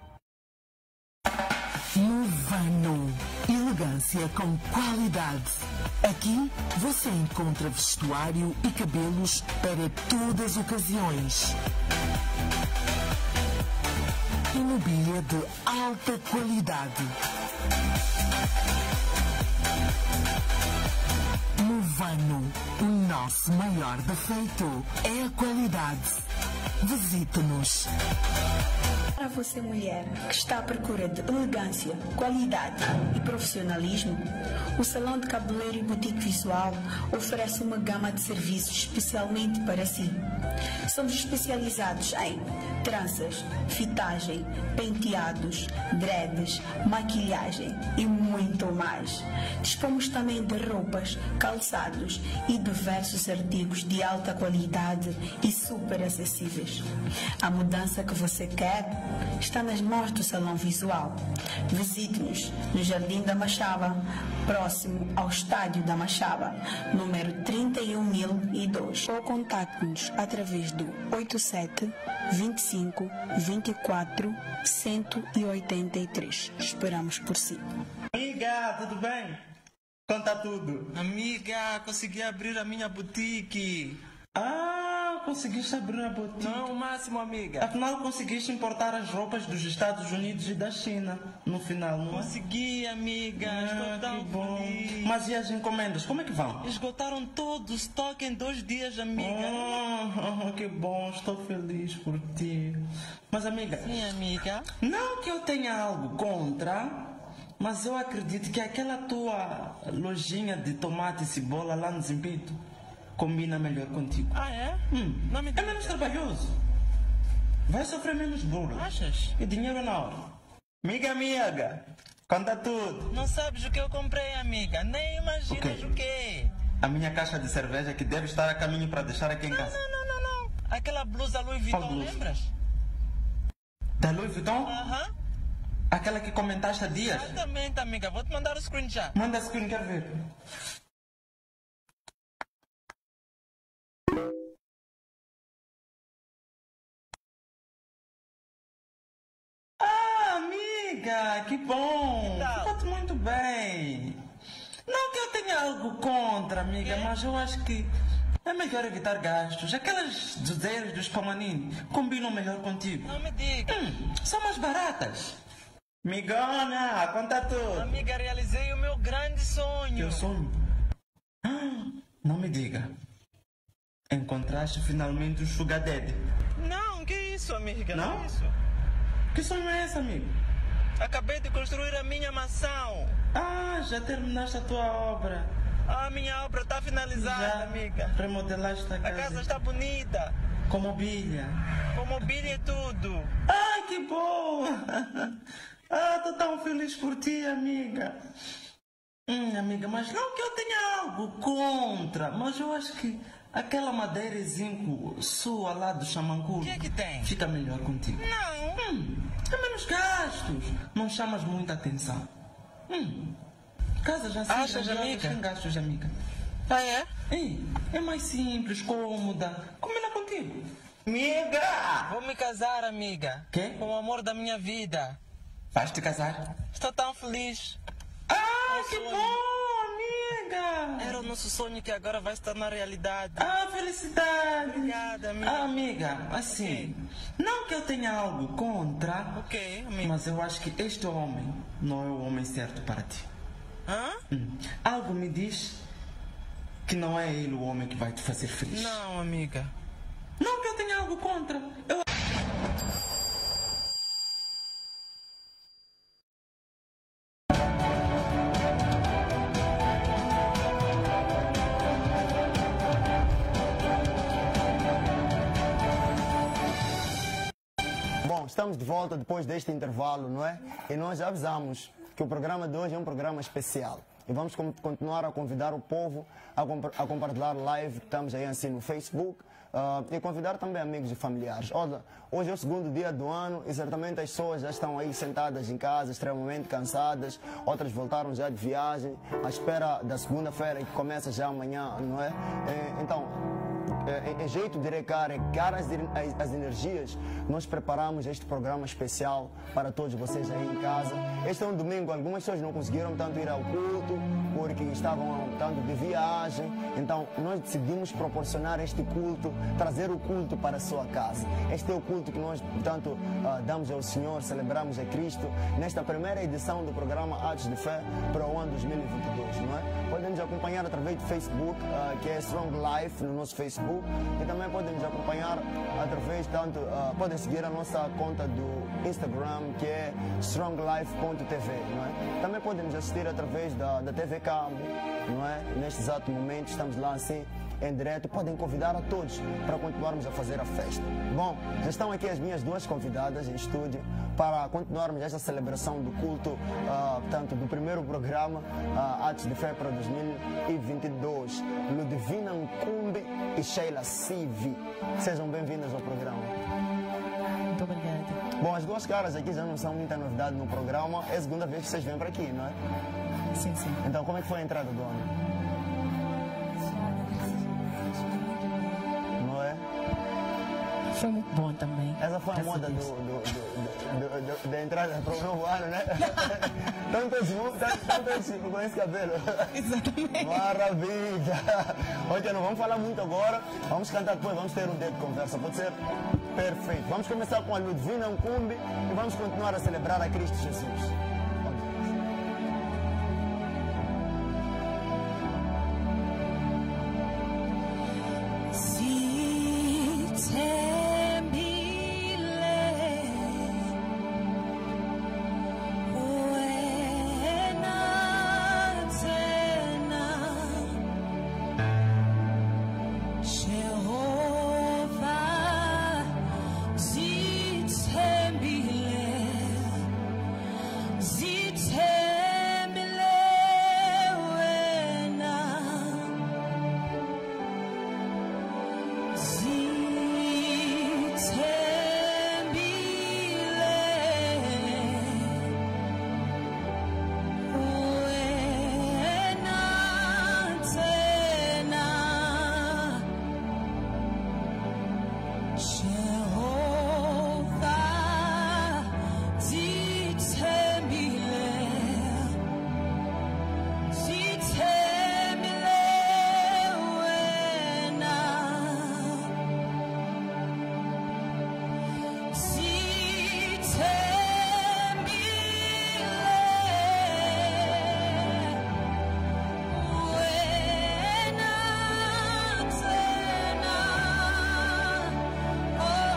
Movano. Elegância com qualidade. Aqui você encontra vestuário e cabelos para todas as ocasiões. E mobília de alta qualidade. Movano. O nosso maior defeito é a qualidade. Visite-nos. Para você, mulher, que está à procura de elegância, qualidade e profissionalismo, o Salão de Cabeleireiro e Boutique Visual oferece uma gama de serviços especialmente para si. Somos especializados em tranças, fitagem, penteados, dreads, maquilhagem e muito mais. Dispomos também de roupas, calçados e diversos artigos de alta qualidade e super acessíveis. A mudança que você quer está nas mãos do Salão Visual. Visite-nos no Jardim da Machaba, próximo ao Estádio da Machaba, número trinta e um mil e dois, ou contacte-nos através do oito sete, vinte e cinco, vinte e quatro, cento e oitenta e três. Esperamos por si. Amiga, tudo bem? Conta tudo. Amiga, consegui abrir a minha boutique. Ah, conseguiste abrir a boutique? Não, o máximo, amiga. Afinal, conseguiste importar as roupas dos Estados Unidos e da China no final, não é? Consegui, amiga. Ah, estou tão que bom. Feliz. Mas e as encomendas, como é que vão? Esgotaram todo o estoque em dois dias, amiga. Oh, oh, que bom, estou feliz por ti. Mas, amiga... Sim, amiga. Não que eu tenha algo contra... Mas eu acredito que aquela tua lojinha de tomate e cebola lá no Zimbito combina melhor contigo. Ah, é? Hum. Não me é menos trabalhoso. Vai sofrer menos duro. Achas? E dinheiro na hora. Amiga, amiga, conta tudo. Não sabes o que eu comprei, amiga. Nem imaginas o, o quê? A minha caixa de cerveja que deve estar a caminho para deixar aqui em não, casa. Não, não, não, não. Aquela blusa Louis Vuitton, lembras? Da Louis Vuitton? Aham. Uh-huh. Aquela que comentaste há dias? Exatamente, amiga. Vou te mandar o screenshot. Manda screen, quero ver. Ah, amiga, que bom. Está-te muito bem. Não que eu tenha algo contra, amiga, é? Mas eu acho que é melhor evitar gastos. Aquelas duzeiras dos Pamanini combinam melhor contigo. Não me diga. Hum, são mais baratas. Migona, conta tudo. Amiga, realizei o meu grande sonho. Teu sonho? Ah, não me diga. Encontraste finalmente o Sugar Daddy? Não, que isso, amiga? Não? Que isso? Que sonho é esse, amigo? Acabei de construir a minha mansão. Ah, já terminaste a tua obra. Ah, minha obra está finalizada, já amiga. Remodelaste a casa. A casa está bonita. Com mobília. Com mobília e tudo. Ah, que bom. Ah, estou tão feliz por ti, amiga. Hum, amiga, mas não que eu tenha algo contra, mas eu acho que aquela madeira e zinco sua lá do Xamancuru... O que é que tem? Fica melhor contigo. Não. Hum, é menos gastos. Não chamas muita atenção. Hum, casa já se achas, amiga? Sem gastos, amiga. Ah, é? É, é mais simples, cômoda. Combina contigo. Amiga! Vou me casar, amiga. Quê? Com o amor da minha vida. Vais te casar? Estou tão feliz. Ah, nosso que sonho. Bom, amiga! Era o nosso sonho que agora vai se tornar realidade. Ah, felicidade! Obrigada, amiga. Ah, amiga, assim, okay. Não que eu tenha algo contra, okay, amiga. Mas eu acho que este homem não é o homem certo para ti. Hã? Hum. Algo me diz que não é ele o homem que vai te fazer feliz. Não, amiga. Não que eu tenha algo contra. Eu... Bom, Bom, estamos de volta depois deste intervalo, não é? E nós já avisamos que o programa de hoje é um programa especial. E vamos continuar a convidar o povo a, comp a compartilhar live, estamos aí assim no Facebook, uh, e convidar também amigos e familiares. Olha, hoje é o segundo dia do ano e certamente as pessoas já estão aí sentadas em casa, extremamente cansadas, outras voltaram já de viagem, à espera da segunda-feira que começa já amanhã, não é? é então, em jeito de recarregar as, as, as energias, nós preparamos este programa especial para todos vocês aí em casa. Este é um domingo, algumas pessoas não conseguiram tanto ir ao culto, porque estavam tanto de viagem, então nós decidimos proporcionar este culto, trazer o culto para a sua casa. Este é o culto que nós, portanto, uh, damos ao Senhor, celebramos a Cristo, nesta primeira edição do programa Atos de Fé para o ano dois mil e vinte e dois, não é? Podem nos acompanhar através do Facebook, uh, que é Strong Life, no nosso Facebook, e também podem nos acompanhar através, tanto, uh, podem seguir a nossa conta do Instagram, que é strong life ponto t v, não é? Também podem nos assistir através da, da T V Cabo, não é? Neste exato momento estamos lá assim, em direto, podem convidar a todos para continuarmos a fazer a festa. Bom, já estão aqui as minhas duas convidadas em estúdio para continuarmos esta celebração do culto, uh, portanto, do primeiro programa, uh, Atos de Fé para dois mil e vinte e dois, Ludivina Nkumbi e Sheila Sivi. Sejam bem-vindas ao programa. Muito obrigada. Bom, as duas caras aqui já não são muita novidade no programa, é a segunda vez que vocês vêm para aqui, não é? Sim, sim. Então, como é que foi a entrada do ano? Foi muito bom também. Essa foi a moda do, do, do, do, do, da entrada para o novo ano, né? Tantos juntos, com esse cabelo. Exatamente. Maravilha! Ok, não vamos falar muito agora. Vamos cantar depois, vamos ter um tempo de conversa, pode ser? Perfeito. Vamos começar com a Ludivina Nkumbi e vamos continuar a celebrar a Cristo Jesus. Oh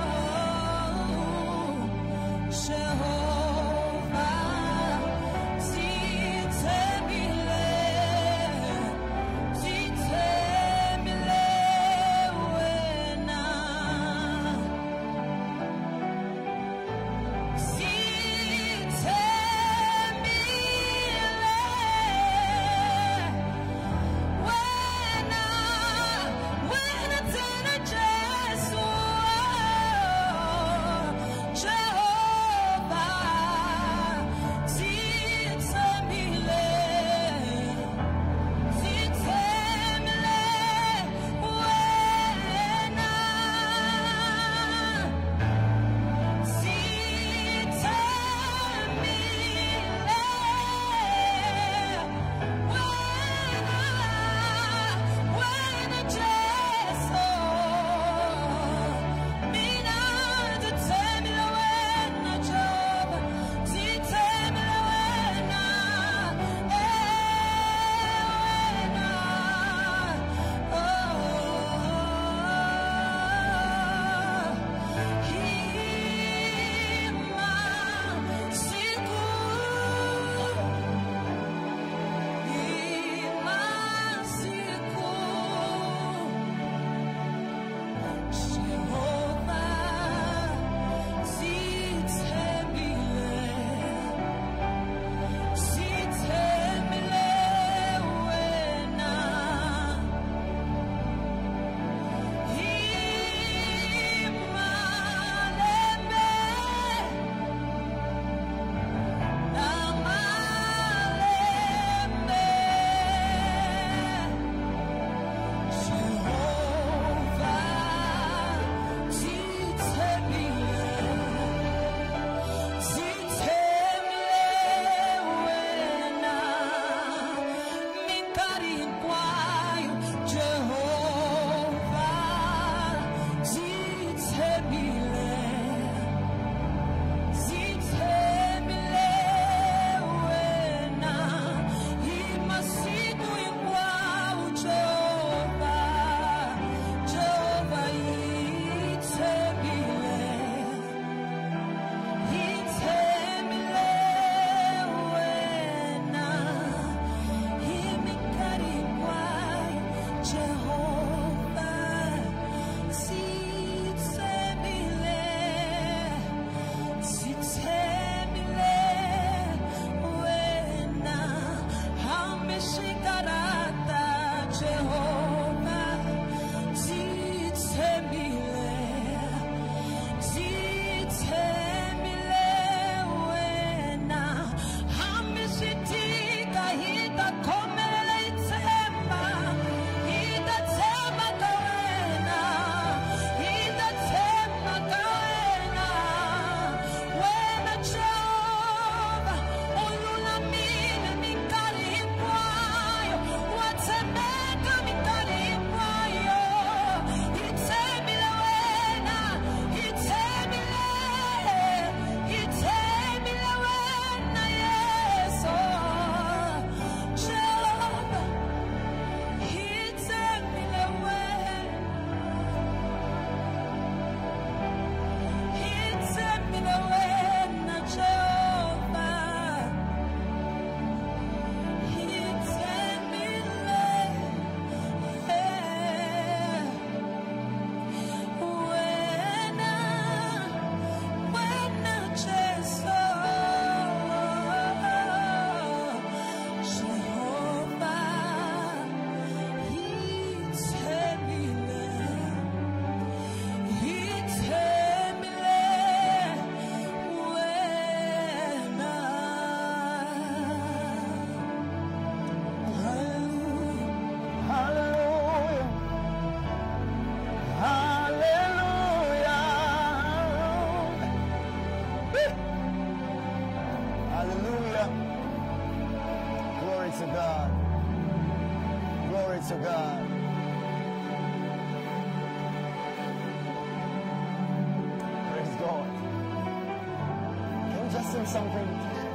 God. Praise God. Can we just sing something?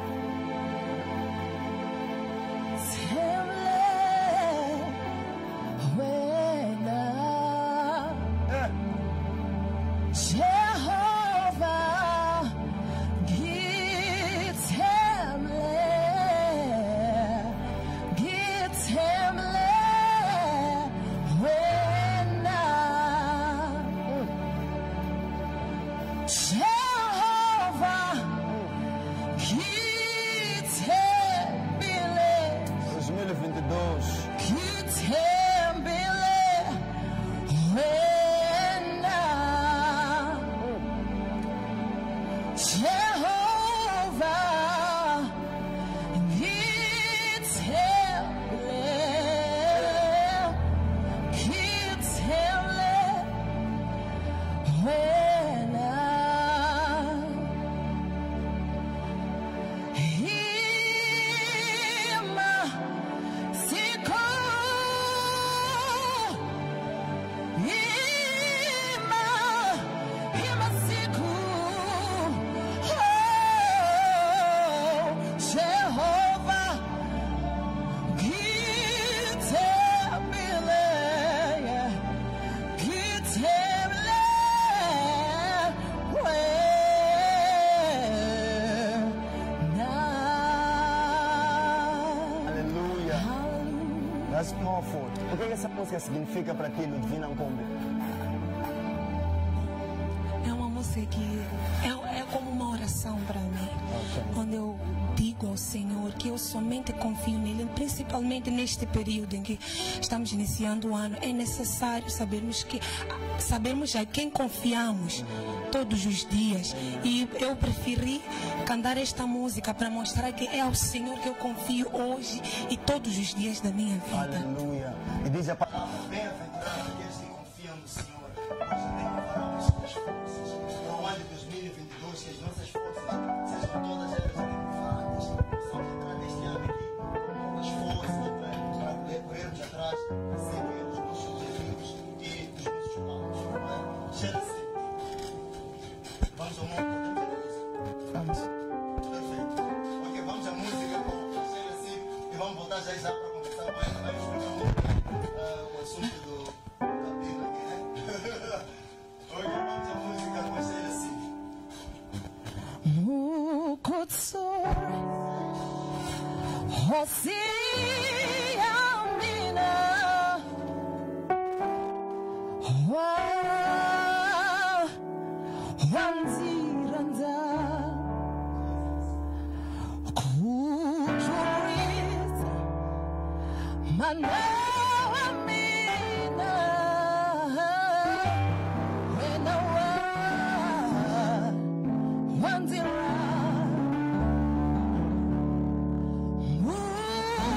That's powerful. O que essa música significa para ti, Ludivina Nkombe? É uma música que é, é como uma oração para mim. Okay. Quando eu digo ao Senhor que eu somente confio nele, principalmente neste período em que estamos iniciando o ano, é necessário sabermos que sabermos a quem confiamos todos os dias. E eu preferi cantar esta música para mostrar que é ao Senhor que eu confio hoje e todos os dias da minha vida. Aleluia. E diz a palavra: bem-aventurado aqueles que confiam no Senhor, pois renovarão as suas forças. Para o ano de dois mil e vinte e dois, que as nossas forças sejam todas elas renovadas. Vamos entrar neste ano aqui com novas forças para corrermos atrás, sempre os nossos objetivos e os nossos planos. Cheio de sempre. Vamos ao mundo. Vamos. Perfeito. Ok, vamos à música, vamos fazer assim e vamos voltar já já para conversar com ela. Vamos explicar uh, o assunto do, da Bíblia aqui, né? Ok, vamos à música, vamos fazer assim. Mukutsur Hosi Amina Wa Wanziranda Kujurit Mana Amina Wenawa Wanziranda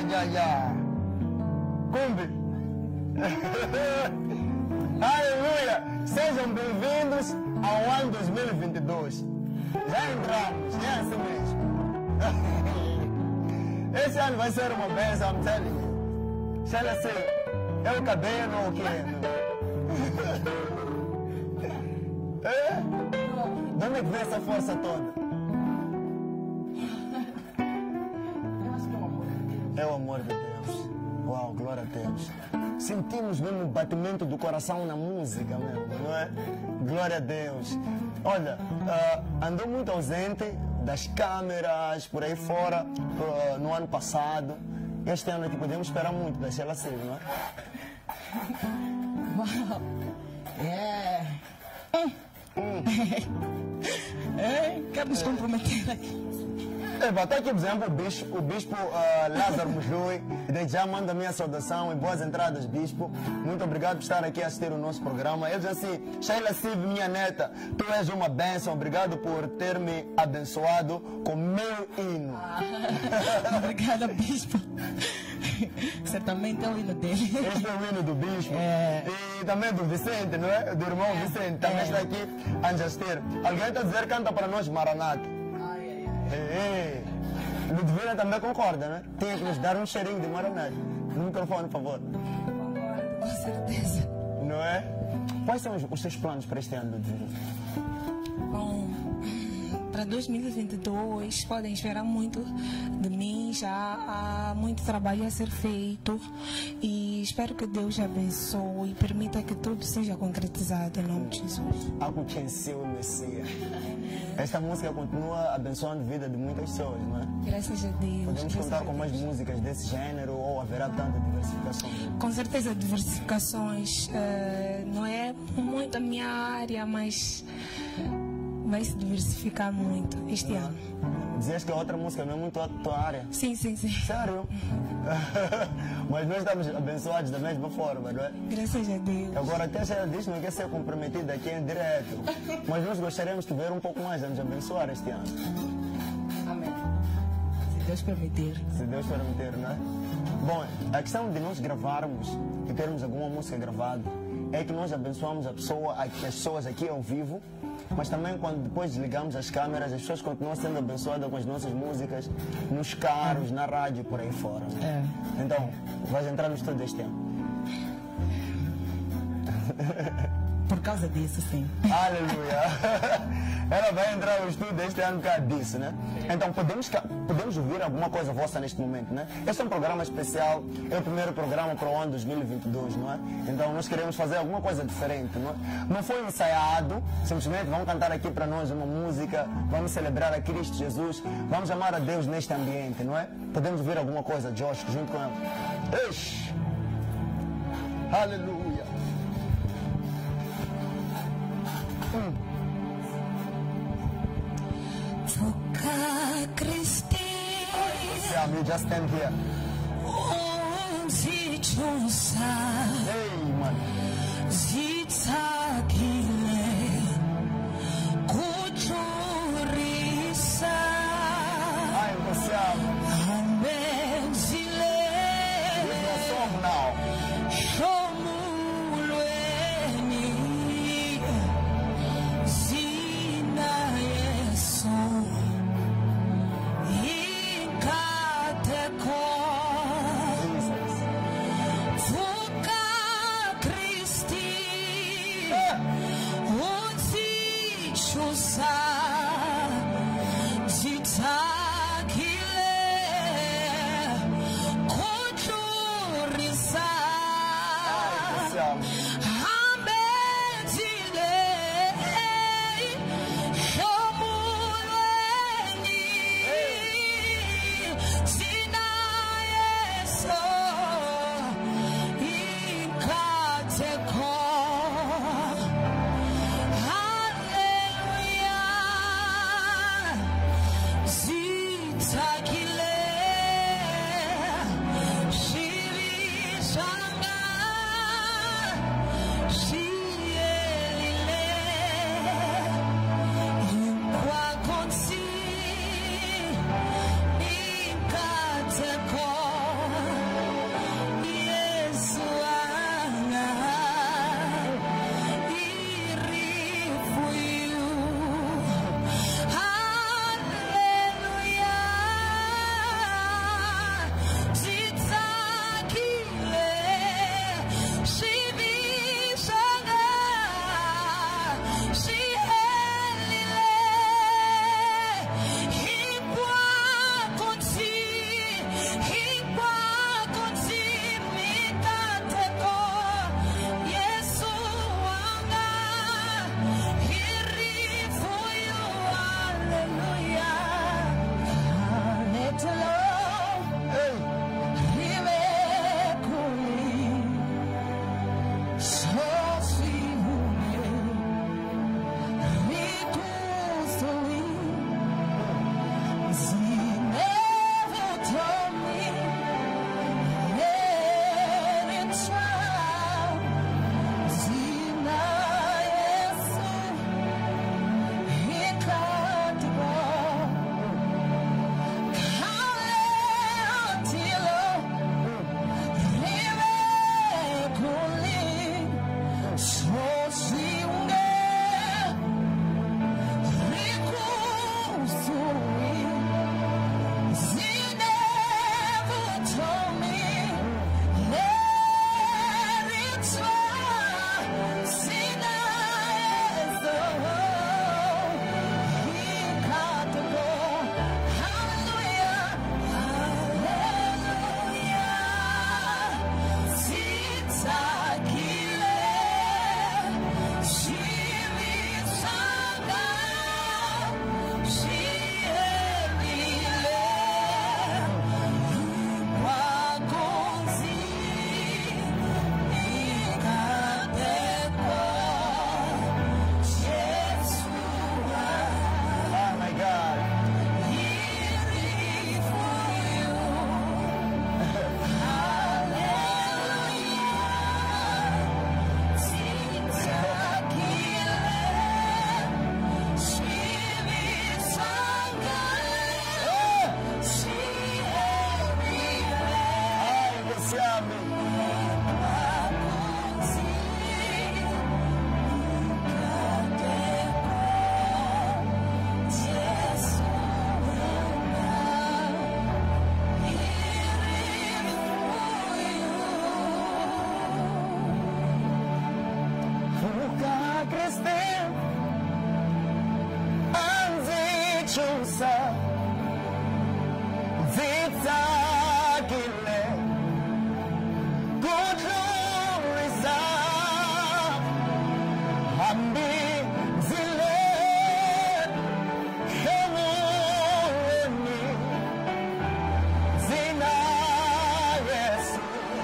ai, ai, ai. Cumbe. Aleluia. Sejam bem-vindos ao ano dois mil e vinte e dois. Já entramos, é assim mesmo. Esse ano vai ser uma bênção, I'm telling you. Shall I say, é o cabelo ou o que é? É? De onde é que vem essa força toda? É o amor de Deus. Uau, glória a Deus. Sentimos mesmo o batimento do coração na música mesmo, não é? Glória a Deus. Olha, uh, andou muito ausente das câmeras por aí fora uh, no ano passado. Este ano aqui podemos esperar muito da Sheila Silva, não é? Uau! É! Hum. Hum. É, quero nos comprometer aqui. Eba, está aqui, por exemplo, o bispo, o bispo uh, Lázaro Mujui, e desde já manda a minha saudação e boas entradas, bispo. Muito obrigado por estar aqui a assistir o nosso programa. Ele diz assim: Sheila Silva, minha neta, tu és uma bênção, obrigado por ter me abençoado com meu hino. Ah, obrigada, bispo. Certamente é o hino dele. Este é o hino do bispo. É. E também do Vicente, não é? Do irmão é. Vicente, também é. Está aqui, Anjastir. Alguém está a dizer, canta para nós Maranata. Ei, Ludvina também concorda, né? Tinha que nos dar um cheirinho de Maranata. No microfone, por favor. Com certeza. Não é? Quais são os, os seus planos para este ano, Ludvina? Bom, para dois mil e vinte e dois podem esperar muito de mim. Já há muito trabalho a ser feito e espero que Deus abençoe e permita que tudo seja concretizado em nome de Jesus. Algo que venceu o Messias. Esta música continua abençoando a vida de muitas pessoas, não é? Graças a Deus. Podemos contar com mais músicas desse gênero ou haverá tanta diversificação? Com certeza diversificações. Uh, não é muito a minha área, mas vai se diversificar muito este ano. Dizias que a outra música não é muito a tua área? Sim, sim, sim. Sério? Mas nós estamos abençoados da mesma forma, não é? Graças a Deus. Agora até já diz que não quer ser comprometida aqui em direto. Mas nós gostaríamos de ver um pouco mais a nos abençoar este ano. Amém. Se Deus permitir. Se Deus permitir, não é? Bom, a questão de nós gravarmos e termos alguma música gravada é que nós abençoamos a pessoa, as pessoas aqui ao vivo, mas também quando depois desligamos as câmeras, as pessoas continuam sendo abençoadas com as nossas músicas nos carros, na rádio, por aí fora. É. Então, vais entrar no estúdio este ano? Por causa disso, sim. Aleluia! Ela vai entrar no estúdio este ano por causa disso, né? Então, podemos, podemos ouvir alguma coisa vossa neste momento, né? Este é um programa especial, é o primeiro programa para o ano dois mil e vinte e dois, não é? Então, nós queremos fazer alguma coisa diferente, não é? Não foi ensaiado, simplesmente vamos cantar aqui para nós uma música, vamos celebrar a Cristo Jesus, vamos amar a Deus neste ambiente, não é? Podemos ouvir alguma coisa, Josh, junto com ele. Ixi! Aleluia! Hum. Toca Cristo. Yeah, you just stand here. Hey, man. Ai, você Call chunsa Zita kile Good Lorisa Hambi zile Hemuni Zina Yesu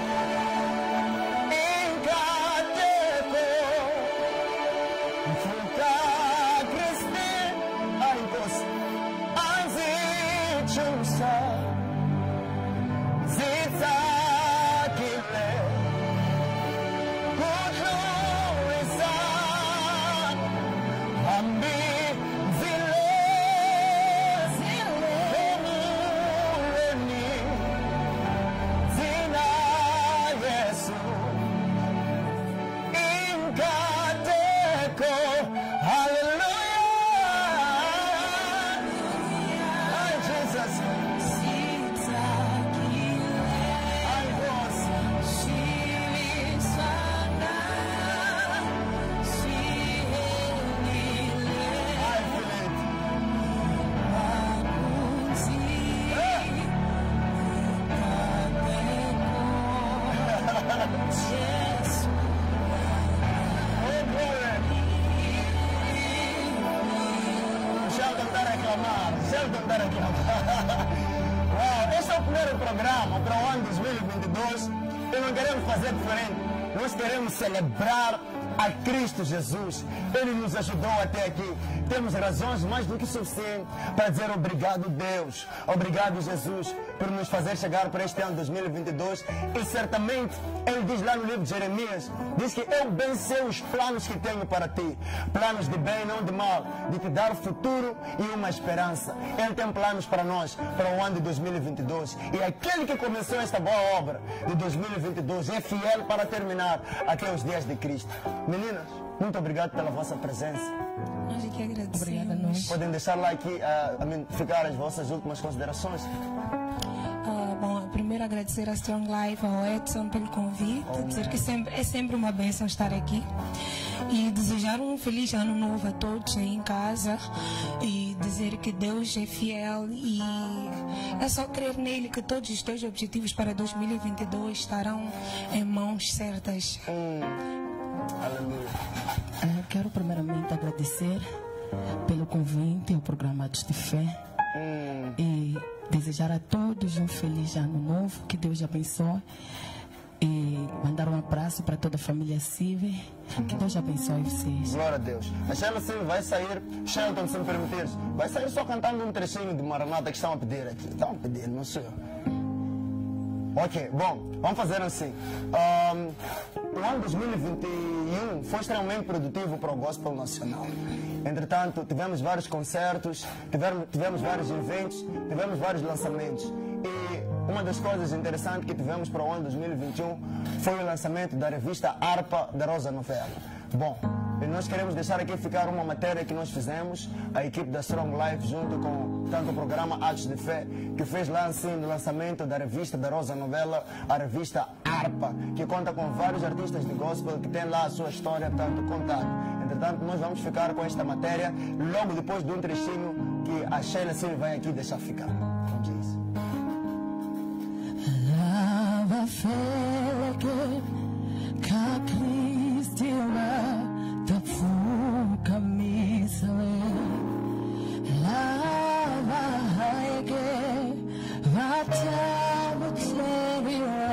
Inkateko Mfuka Kristi Aikos Anzi Chunsa Zita kile Kujurisa Ambi zile Hemureni Zina Yesu Inkateko Hallelujah Ay, Jesus Ay, Dios Ay, Felipe Oh, glory Sheldon está a reclamar, Sheldon está a reclamar. Uau, este é o primeiro programa para o ano dois mil e vinte e dois e não queremos fazer diferente. Nós queremos celebrar a Cristo Jesus. Ele nos ajudou até aqui. Temos razões mais do que suficientes para dizer obrigado, Deus. Obrigado, Jesus, por nos fazer chegar para este ano dois mil e vinte e dois. E certamente, Ele diz lá no livro de Jeremias, diz que eu bem sei os planos que tenho para ti. Planos de bem, não de mal. De te dar futuro e uma esperança. Ele tem planos para nós, para o ano de dois mil e vinte e dois. E aquele que começou esta boa obra de dois mil e vinte e dois é fiel para terminar até os dias de Cristo. Meninas, muito obrigado pela vossa presença. Nós é que agradecemos. Obrigada a nós. Podem deixar lá aqui uh, a mim, ficar as vossas últimas considerações. Ah, bom, primeiro agradecer a Strong Life, ao Edson pelo convite, dizer que sempre, é sempre uma bênção estar aqui e desejar um feliz ano novo a todos aí em casa e dizer que Deus é fiel e é só crer nele que todos os teus objetivos para dois mil e vinte e dois estarão em mãos certas. Hum. Aleluia. Eu quero primeiramente agradecer pelo convite ao programa Atos de Fé Hum. e desejar a todos um feliz ano novo, que Deus abençoe e mandar um abraço para toda a família Silve, que Deus abençoe vocês. Glória a Deus. A Sheila Silva vai sair, Shelton, se me permitires, vai sair só cantando um trechinho de Maranata que estão a pedir aqui. Estão a pedir, não sou eu. Ok, bom, vamos fazer assim. Um, o ano dois mil e vinte e um foi extremamente produtivo para o gospel nacional. Entretanto, tivemos vários concertos, tivemos, tivemos vários eventos, tivemos vários lançamentos. E uma das coisas interessantes que tivemos para o ano dois mil e vinte e um foi o lançamento da revista Harpa da Rosa Novella. Bom, e nós queremos deixar aqui ficar uma matéria que nós fizemos, a equipe da Strong Life, junto com tanto o programa Atos de Fé, que fez lá assim o lançamento da revista da Rosa Novella, a revista Harpa, que conta com vários artistas de gospel que tem lá a sua história tanto contada. Entretanto, nós vamos ficar com esta matéria logo depois de um trechinho que a Sheila Silva vai aqui deixar ficar. Vamos dizer. Lava fé que ka Kristila da fuka misale lava haike vata mutseria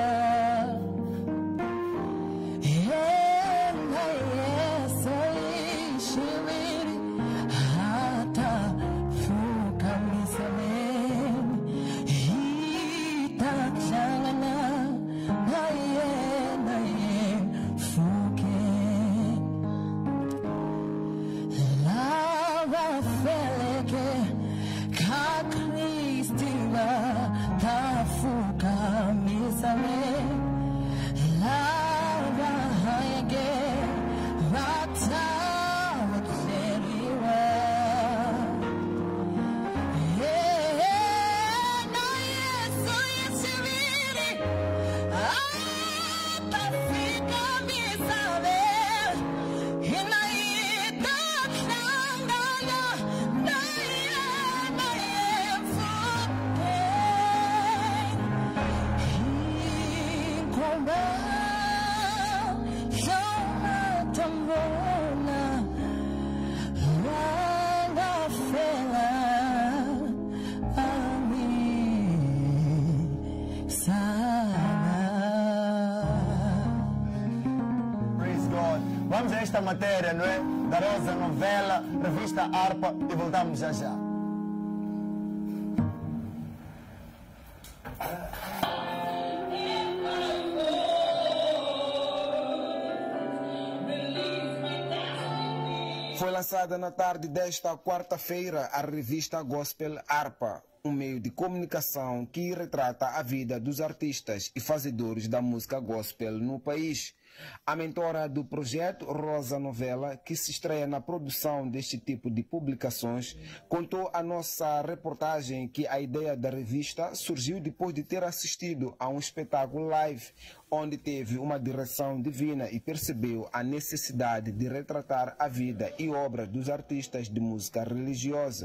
ena yesai shimiri hata fuka misale hita changana esta matéria, não é? Da Rosa Novela, revista Arpa, e voltamos já já. Foi lançada na tarde desta quarta-feira a revista Gospel Arpa, um meio de comunicação que retrata a vida dos artistas e fazedores da música gospel no país. A mentora do projeto, Rosa Novela, que se estreia na produção deste tipo de publicações, contou à nossa reportagem que a ideia da revista surgiu depois de ter assistido a um espetáculo live, onde teve uma direção divina e percebeu a necessidade de retratar a vida e obra dos artistas de música religiosa.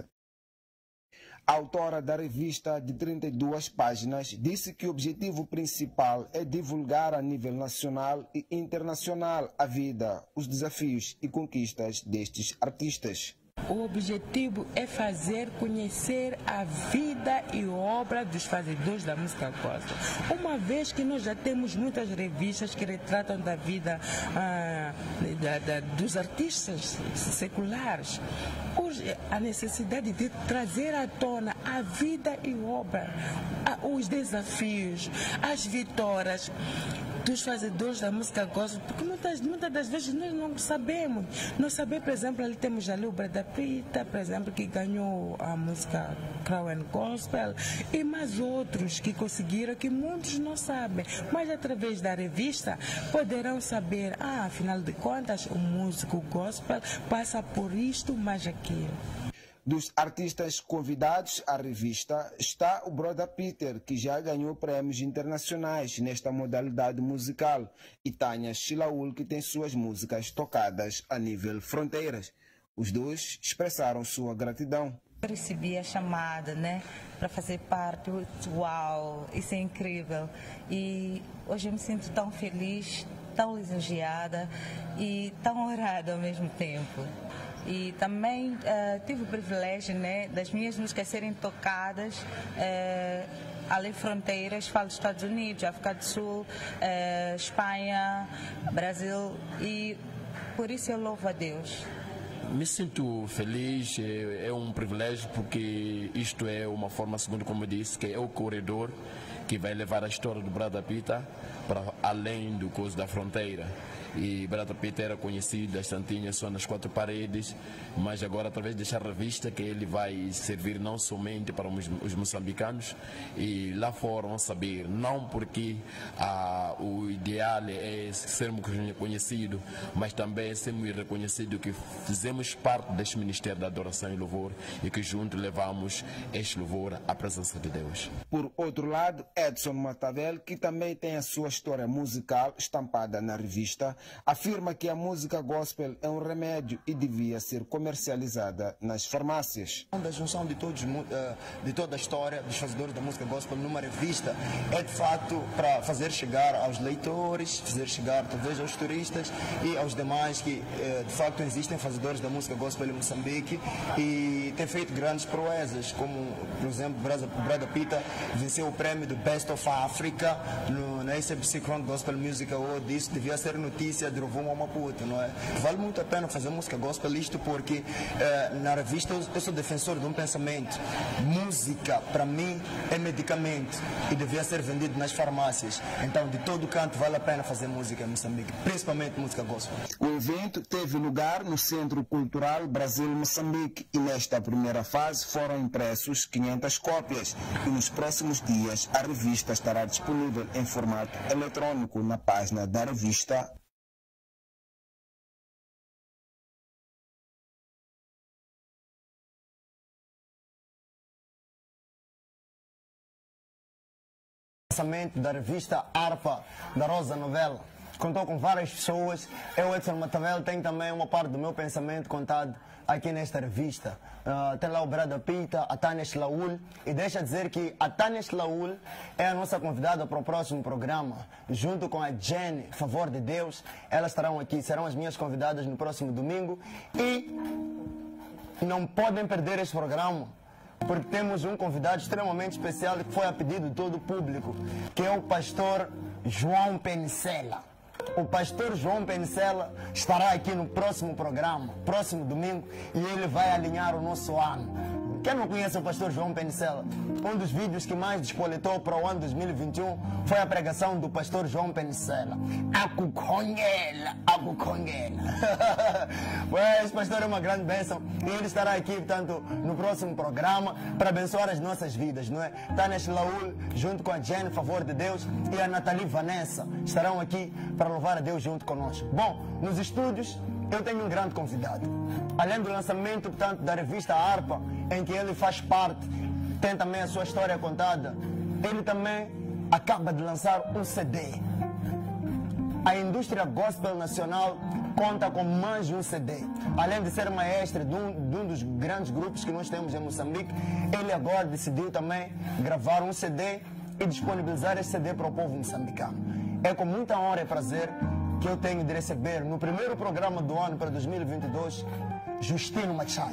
A autora da revista de trinta e duas páginas disse que o objetivo principal é divulgar a nível nacional e internacional a vida, os desafios e conquistas destes artistas. O objetivo é fazer conhecer a vida e obra dos fazedores da música gospel. Uma vez que nós já temos muitas revistas que retratam da vida ah, da, da, dos artistas seculares, hoje a necessidade de trazer à tona a vida e obra, os desafios, as vitórias dos fazedores da música gospel, porque muitas, muitas das vezes nós não sabemos. Nós sabemos, por exemplo, ali temos ali o Brada Pita, por exemplo, que ganhou a música Crown Gospel, e mais outros que conseguiram, que muitos não sabem. Mas através da revista poderão saber, ah, afinal de contas, o músico gospel passa por isto, mais aquilo. Dos artistas convidados à revista está o Brother Peter, que já ganhou prêmios internacionais nesta modalidade musical, e Tânia Chilaul, que tem suas músicas tocadas a nível fronteiras. Os dois expressaram sua gratidão. Recebi a chamada, né, para fazer parte. Uau, isso é incrível. E hoje eu me sinto tão feliz, tão lisonjeada e tão honrada ao mesmo tempo. E também uh, tive o privilégio, né, das minhas músicas serem tocadas uh, além fronteiras. Falo dos Estados Unidos, África do Sul, uh, Espanha, Brasil, e por isso eu louvo a Deus. Me sinto feliz, é, é um privilégio, porque isto é uma forma, segundo como eu disse, que é o corredor que vai levar a história do Brada Pita para além do curso da fronteira. E Brada Pita era conhecido, as santinhas só nas quatro paredes, mas agora através desta revista que ele vai servir não somente para os, os moçambicanos, e lá fora vão saber, não porque ah, o ideal é sermos conhecidos, mas também sermos reconhecidos que fizemos parte deste Ministério da Adoração e Louvor e que juntos levamos este louvor à presença de Deus. Por outro lado, Edson Matavel, que também tem a sua história musical estampada na revista, afirma que a música gospel é um remédio e devia ser comercializada nas farmácias. A junção de, todos, de toda a história dos fazedores da música gospel numa revista é de fato para fazer chegar aos leitores, fazer chegar talvez aos turistas e aos demais que de facto existem fazedores da música gospel em Moçambique e tem feito grandes proezas, como por exemplo Brada Pita venceu o prêmio do Best of Africa no, na S B C Crown Gospel Music Award. Isso devia ser notícia de Rovuma Maputo, não é? Vale muito a pena fazer música gospel, isto porque eh, na revista eu, eu sou defensor de um pensamento. Música, para mim, é medicamento e devia ser vendido nas farmácias. Então, de todo canto, vale a pena fazer música em Moçambique, principalmente música gospel. O evento teve lugar no Centro Cultural Brasil-Moçambique e nesta primeira fase foram impressos quinhentas cópias e nos próximos dias a revista estará disponível em formato eletrônico na página da revista. Da revista Arpa, da Rosa Novela, contou com várias pessoas. Eu, Edson Matavel, tenho também uma parte do meu pensamento contado aqui nesta revista. Uh, tem lá o Brada Pita, a Tânia Chilaul, e deixa dizer que a Tânia Chilaul é a nossa convidada para o próximo programa, junto com a Jenny, Favor de Deus. Elas estarão aqui, serão as minhas convidadas no próximo domingo, e não podem perder este programa, porque temos um convidado extremamente especial que foi a pedido de todo o público, que é o pastor João Penicela. o pastor João Penicela estará aqui no próximo programa, próximo domingo, e ele vai alinhar o nosso ano. Quem não conhece o pastor João Penicela? Um dos vídeos que mais despoletou para o ano dois mil e vinte e um foi a pregação do pastor João Penicela. Acuconhela, acuconhela. Esse pastor é uma grande bênção e ele estará aqui, portanto, no próximo programa para abençoar as nossas vidas, não é? Tanesh Laul, junto com a Jenny, Favor de Deus, e a Nathalie Vanessa estarão aqui para louvar a Deus junto conosco. Bom, nos estúdios eu tenho um grande convidado. Além do lançamento, portanto, da revista Harpa, em que ele faz parte, tem também a sua história contada, ele também acaba de lançar um C D. A indústria gospel nacional conta com mais de um C D. Além de ser maestro de um, de um dos grandes grupos que nós temos em Moçambique, ele agora decidiu também gravar um C D e disponibilizar esse C D para o povo moçambicano. É com muita honra e prazer que eu tenho de receber no primeiro programa do ano para dois mil e vinte e dois, Justino Machai.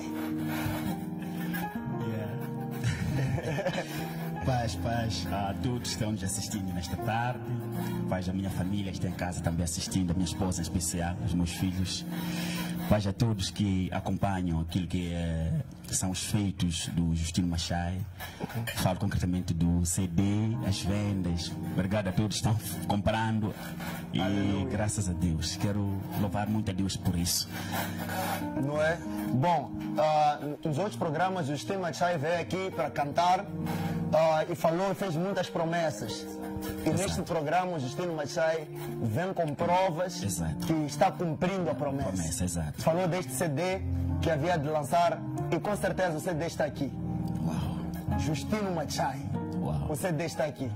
Yeah. Paz, paz a todos que estão nos assistindo nesta tarde. Paz a minha família que está em casa também assistindo, a minha esposa em especial, os meus filhos. Paz a todos que acompanham aquilo que é, são os feitos do Justino Machai. Falo concretamente do C D, as vendas. Obrigado a todos que estão comprando. E Aleluia. Graças a Deus. Quero louvar muito a Deus por isso. Não é? Bom, uh, nos outros programas o Justino Machai veio aqui para cantar uh, e falou e fez muitas promessas. E Exato. Neste programa o Justino Machai vem com provas Exato. Que está cumprindo a promessa. promessa exato. Falou deste C D que havia de lançar e com certeza o C D está aqui. Uau. Justino Machai. Uau. O C D está aqui.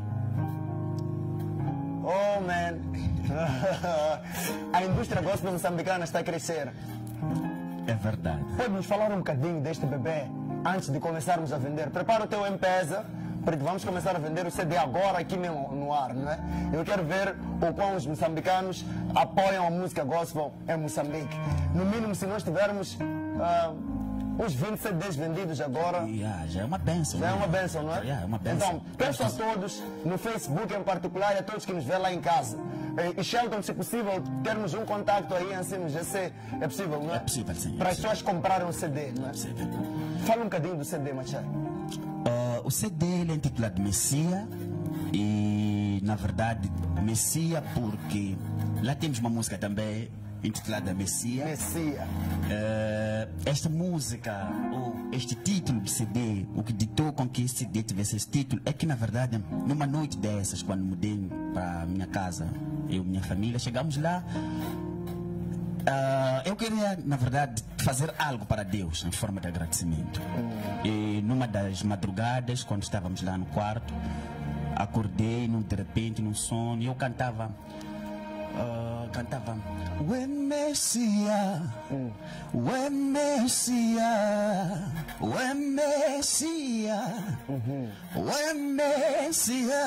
Oh, man. A indústria gospel moçambicana está a crescer. É verdade. Pode nos falar um bocadinho deste bebê antes de começarmos a vender? Prepara o teu M-Pesa, porque vamos começar a vender o C D agora aqui mesmo no ar, não é? Eu quero ver o quão os moçambicanos apoiam a música gospel em Moçambique. No mínimo, se nós tivermos uh, uns vinte C Ds vendidos agora... Yeah, já é uma bênção. Já né? é uma bênção, não é? Yeah, é uma bênção. Então, peço a todos, no Facebook em particular, e a todos que nos vêem lá em casa. E Shelton, se possível, termos um contacto aí em cima, já sei, é possível, não é? É possível, sim. Para as pessoas comprarem um C D, não é? É possível. Fala um bocadinho do C D, Machai. Uh, o C D ele é intitulado Messia e, na verdade, Messia porque lá temos uma música também intitulada Messia. Messia. Uh, esta música, ou este título de C D, o que ditou com que esse C D tivesse esse título é que, na verdade, numa noite dessas, quando mudei para a minha casa, eu e minha família, chegamos lá. Uh, eu queria, na verdade, fazer algo para Deus, em forma de agradecimento. Hum. E numa das madrugadas, quando estávamos lá no quarto, acordei, num, de repente, num sono, e eu cantava. Uh, cantava Ué Messia, hum. Ué Messia, Ué Messia, uhum. Ué Messia,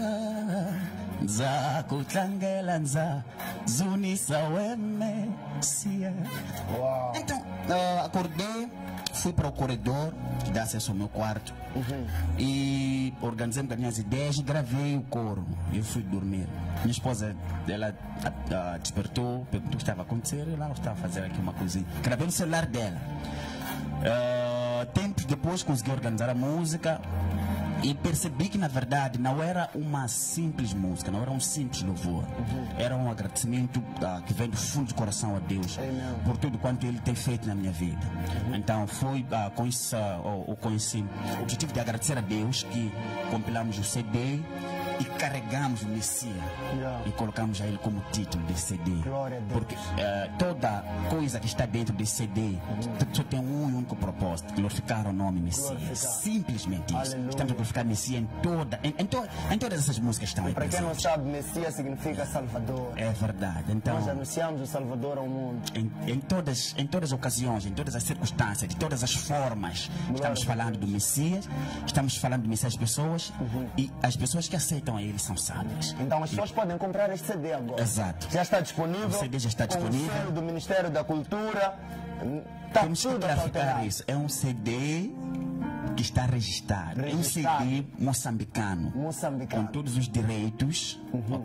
Nza kutlangela nza zunisa Ué Messia. Uau. Então, uh, acordei, fui para o corredor que dá acesso ao meu quarto, uhum. E organizei um bocadinho as ideias e gravei o coro. Eu fui dormir. Minha esposa, ela uh, despertou, perguntou o que estava a acontecer, e ela estava a fazer aqui uma coisinha. Gravei no celular dela. Uh, tempos depois consegui organizar a música e percebi que, na verdade, não era uma simples música, não era um simples louvor. Uhum. Era um agradecimento uh, que vem do fundo do coração a Deus, Amen. Por tudo quanto Ele tem feito na minha vida. Uhum. Então foi uh, com, esse, uh, com esse objetivo de agradecer a Deus que compilamos o C D e carregamos o Messia, yeah. E colocamos a ele como título desse C D. Glória a Deus. Porque uh, toda coisa que está dentro desse C D, uhum. Só tem um único propósito: glorificar o nome Messia. Simplesmente isso. Aleluia. Estamos a glorificar Messia em, toda, em, em, to, em todas essas músicas que estão aí. Para quem não sabe, Messia significa Salvador. É verdade. Então, nós anunciamos o Salvador ao mundo. Em, em, todas, em todas as ocasiões, em todas as circunstâncias, de todas as formas, Glória estamos falando do Messias, estamos falando do Messias às pessoas, uhum. E as pessoas que aceitam a ele são sábias. Então as pessoas e... podem comprar este C D agora. Exato. Já está disponível. O C D já está disponível. Com o selo do Ministério da Cultura. Tá Temos que clarificar isso. É um C D que está registrado. registrado. É um C D moçambicano. Moçambicano. Com todos os direitos, uhum. Ok?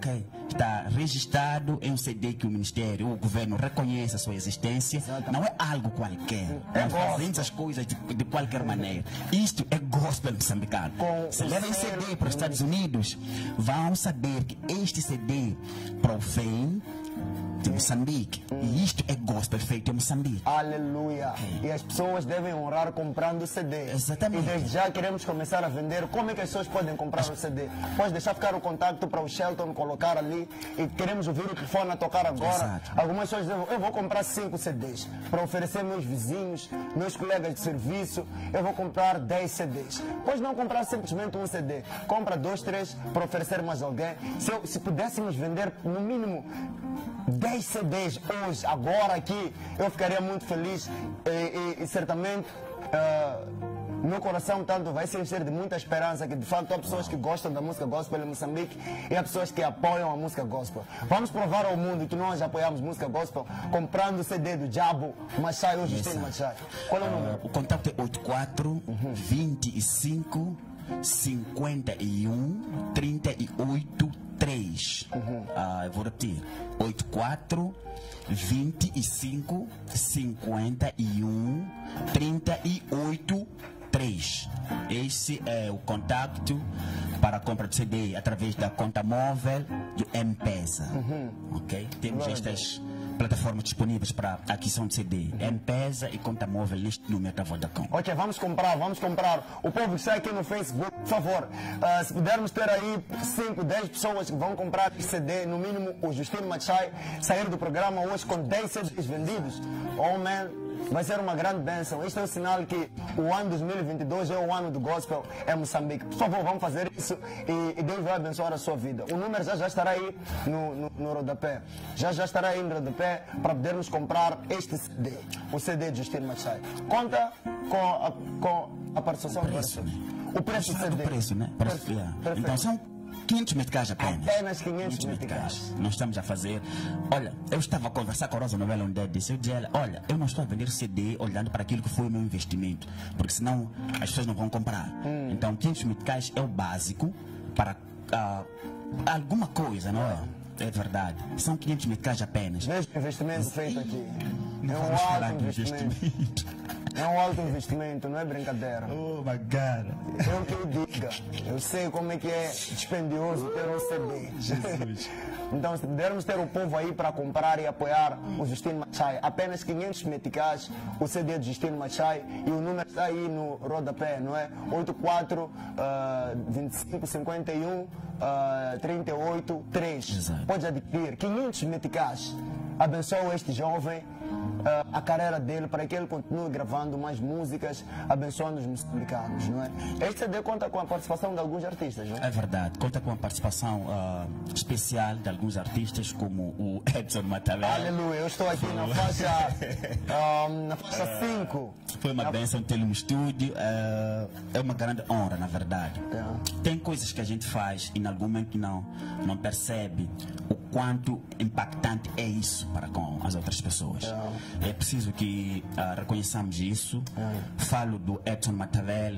está registrado em um C D que o Ministério, o governo reconhece a sua existência. Exatamente. Não é algo qualquer. É Nós fazemos as coisas de, de qualquer maneira. Isto é gospel moçambicano. Se levem C D para os Estados Unidos, vão saber que este C D provém de Moçambique. E isto é gospel feito em Moçambique. Aleluia. E as pessoas devem honrar comprando o C D. Exatamente. E desde já queremos começar a vender. Como é que as pessoas podem comprar o C D? Pode deixar ficar o contato para o Shelton colocar ali. E queremos ouvir o telefone a tocar agora. Exato. Algumas pessoas dizem, eu vou comprar cinco C Ds para oferecer meus vizinhos, meus colegas de serviço. Eu vou comprar dez C Ds. Pois não comprar simplesmente um C D. Compra dois, três para oferecer mais alguém. Se, eu, se pudéssemos vender no mínimo dez C Ds hoje, agora aqui, eu ficaria muito feliz e, e, e certamente uh, meu coração tanto vai se encher de muita esperança que de facto há pessoas que gostam da música gospel em Moçambique e há pessoas que apoiam a música gospel. Vamos provar ao mundo que nós apoiamos música gospel comprando o C D do Diabo Machai ou Justino Machai. Qual é o número? Uh, o contato é oito quatro, vinte e cinco, cinquenta e um, trinta e oito, três. Uhum. Uh, eu vou repetir. oito quatro, vinte e cinco, cinquenta e um, trinta e oito, três. Esse é o contato para a compra de C D através da conta móvel do M-Pesa. Uhum. Ok? Temos Glória estas plataformas disponíveis para aquisição de C D. Uhum. M-Pesa e conta móvel neste número da Vodacom. Ok, vamos comprar, vamos comprar. O povo que está aqui no Facebook, por favor, uh, se pudermos ter aí cinco, dez pessoas que vão comprar C D, no mínimo o Justino Machai sair do programa hoje com dez C Ds vendidos. Oh man, vai ser uma grande bênção. Isto é um sinal que o ano dois mil e vinte e dois é o ano do gospel em Moçambique. Por favor, vamos fazer isso e, e Deus vai abençoar a sua vida. O número já, já estará aí no, no, no rodapé. Já já estará aí no rodapé para podermos comprar este C D, o C D de Justino Machai. Conta com a, com a participação do preço. O preço do C D. O preço, né? Preço, yeah. Então são quinhentos meticais apenas. Apenas quinhentos meticais. Nós estamos a fazer. Olha, eu estava a conversar com a Rosa Novela um dia disse, eu disse a ela, olha, eu não estou a vender C D olhando para aquilo que foi o meu investimento, porque senão as pessoas não vão comprar. Hum. Então quinhentos meticais é o básico para uh, alguma coisa, não é? É verdade. São quinhentos meticais apenas. Veja o investimento feito aqui. Não é um vamos falar alto de investimento. investimento. É um alto investimento, não é brincadeira. Oh my God. Eu que eu diga. Eu sei como é que é dispendioso ter um C D. Jesus. Então, se pudermos ter o povo aí para comprar e apoiar o Justino Machai, apenas quinhentos meticais, o C D de Justino Machai, e o número está aí no rodapé, não é? oito quatro, vinte e cinco, cinquenta e um, trinta e oito, três. Exato. Pode adquirir quinhentos meticais. Abençoa este jovem, uh, a carreira dele, para que ele continue gravando mais músicas, abençoando os moçambicanos, não é? Este C D conta com a participação de alguns artistas, não é? É verdade, conta com a participação uh, especial de alguns artistas, como o Edson Matavel. Aleluia, eu estou aqui na faixa um, na faixa cinco. Foi uma na... bênção tê-lo no estúdio, uh, é uma grande honra, na verdade. É. Tem coisas que a gente faz e em algum momento não, não percebe o quanto impactante é isso para com as outras pessoas. É, é preciso que uh, reconheçamos isso. É. Falo do Edson Matavel,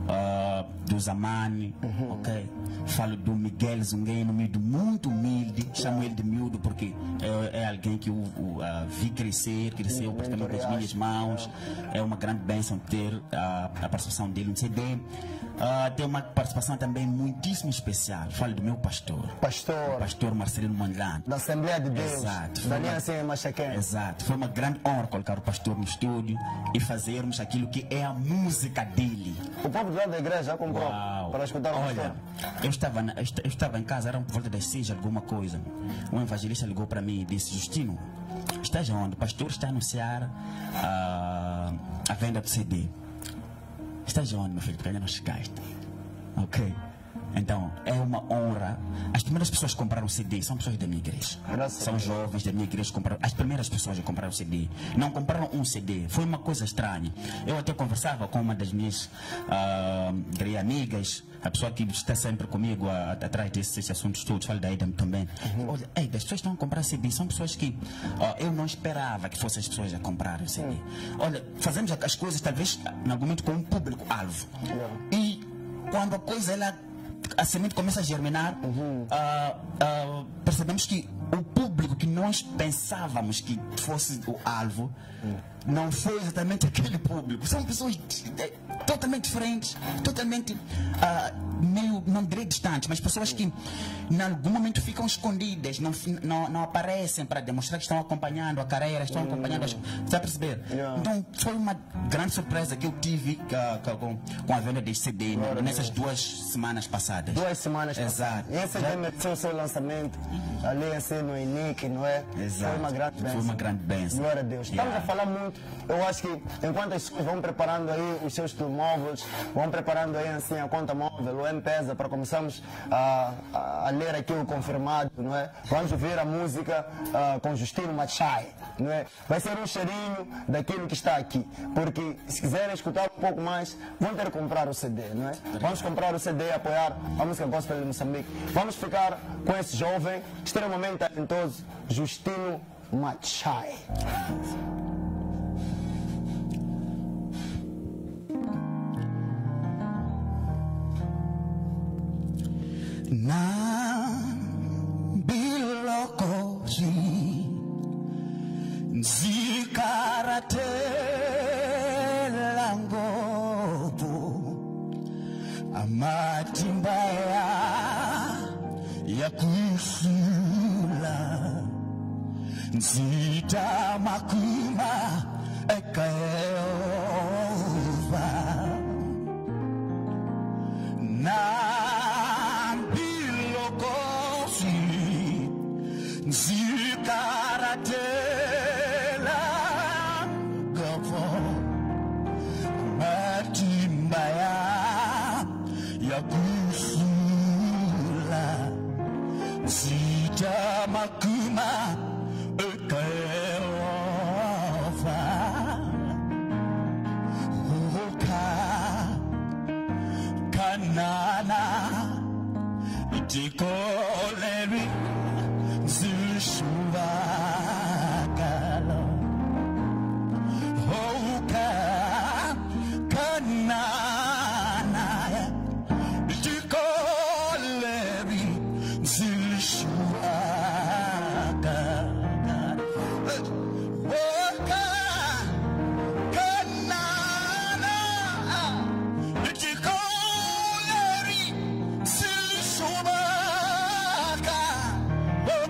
uh, do Zamani, uhum. ok? Falo do Miguel Zungueno, miúdo muito humilde, é. chamo ele de miúdo porque é, é alguém que eu, eu uh, vi crescer, cresceu praticamente das minhas mãos. É, é uma grande bênção ter uh, a participação dele no C D. Uh, tem uma participação também muitíssimo especial. Falo do meu pastor. Pastor. O pastor Marcelino Mondlane. Da Assembleia de Deus. Exato. Da Aliança Machaquém. Exato. Foi uma grande honra colocar o pastor no estúdio e fazermos aquilo que é a música dele. O povo lá da igreja já comprou. Uau. Para escutar o Olha, eu estava, na, eu estava em casa, era por volta das seis, alguma coisa. Um evangelista ligou para mim e disse, Justino, estás onde? O pastor está a anunciar uh, a venda do C D. Estás onde, meu filho? Porque ainda não chegaste. Ok? Então, é uma honra. As primeiras pessoas que compraram C D são pessoas da minha igreja. Graças são jovens da minha igreja que compraram. As primeiras pessoas a comprar o C D. Não compraram um C D. Foi uma coisa estranha. Eu até conversava com uma das minhas uh, amigas, a pessoa que está sempre comigo uh, atrás desses assuntos todos, falo da Edam também. Uhum. Olha, ei, as pessoas estão a comprar C D. São pessoas que uh, eu não esperava que fossem as pessoas a comprar o C D. Uhum. Olha, fazemos as coisas talvez, em algum momento, com um público-alvo. Uhum. E quando a coisa ela a semente começa a germinar, uhum. uh, uh, percebemos que o público que nós pensávamos que fosse o alvo uhum. não foi exatamente aquele público. São pessoas totalmente diferentes, totalmente uh, meio, não direi distantes, mas pessoas que em algum momento ficam escondidas, não, não, não aparecem para demonstrar que estão acompanhando a carreira, estão uhum. acompanhando as... Você vai perceber? Yeah. Então foi uma grande surpresa que eu tive uh, com, com a venda deste C D né, nessas duas semanas passadas. Duas semanas passadas. Exato. E esse já mereceu o seu lançamento uhum. ali assim no I N I C, não é? Exato. Foi uma grande bênção. Foi uma grande bênção. Glória a Deus. Yeah. Estamos a falar muito. Eu acho que enquanto as pessoas vão preparando aí os seus telemóveis, vão preparando aí assim a conta móvel, o M-Pesa, para começarmos a, a, a ler aqui o confirmado, não é? Vamos ouvir a música uh, com Justino Machai, não é? Vai ser um cheirinho daquilo que está aqui, porque se quiserem escutar um pouco mais, vão ter que comprar o C D, não é? Vamos comprar o C D e apoiar a música gospel de Moçambique. Vamos ficar com esse jovem, extremamente talentoso, Justino Machai. Na bilokoji nzikarate langopo amatimbaya ya kusula nzita makuma ekaeva na Zikaratela gopo matimbaya ya kusula zita makuma ekeova oka kanana itikoleri Zishuvakalo Hoka Kanana Itikoleri Zishuvakalo Hoka Kanana Itikoleri Zishuvakalo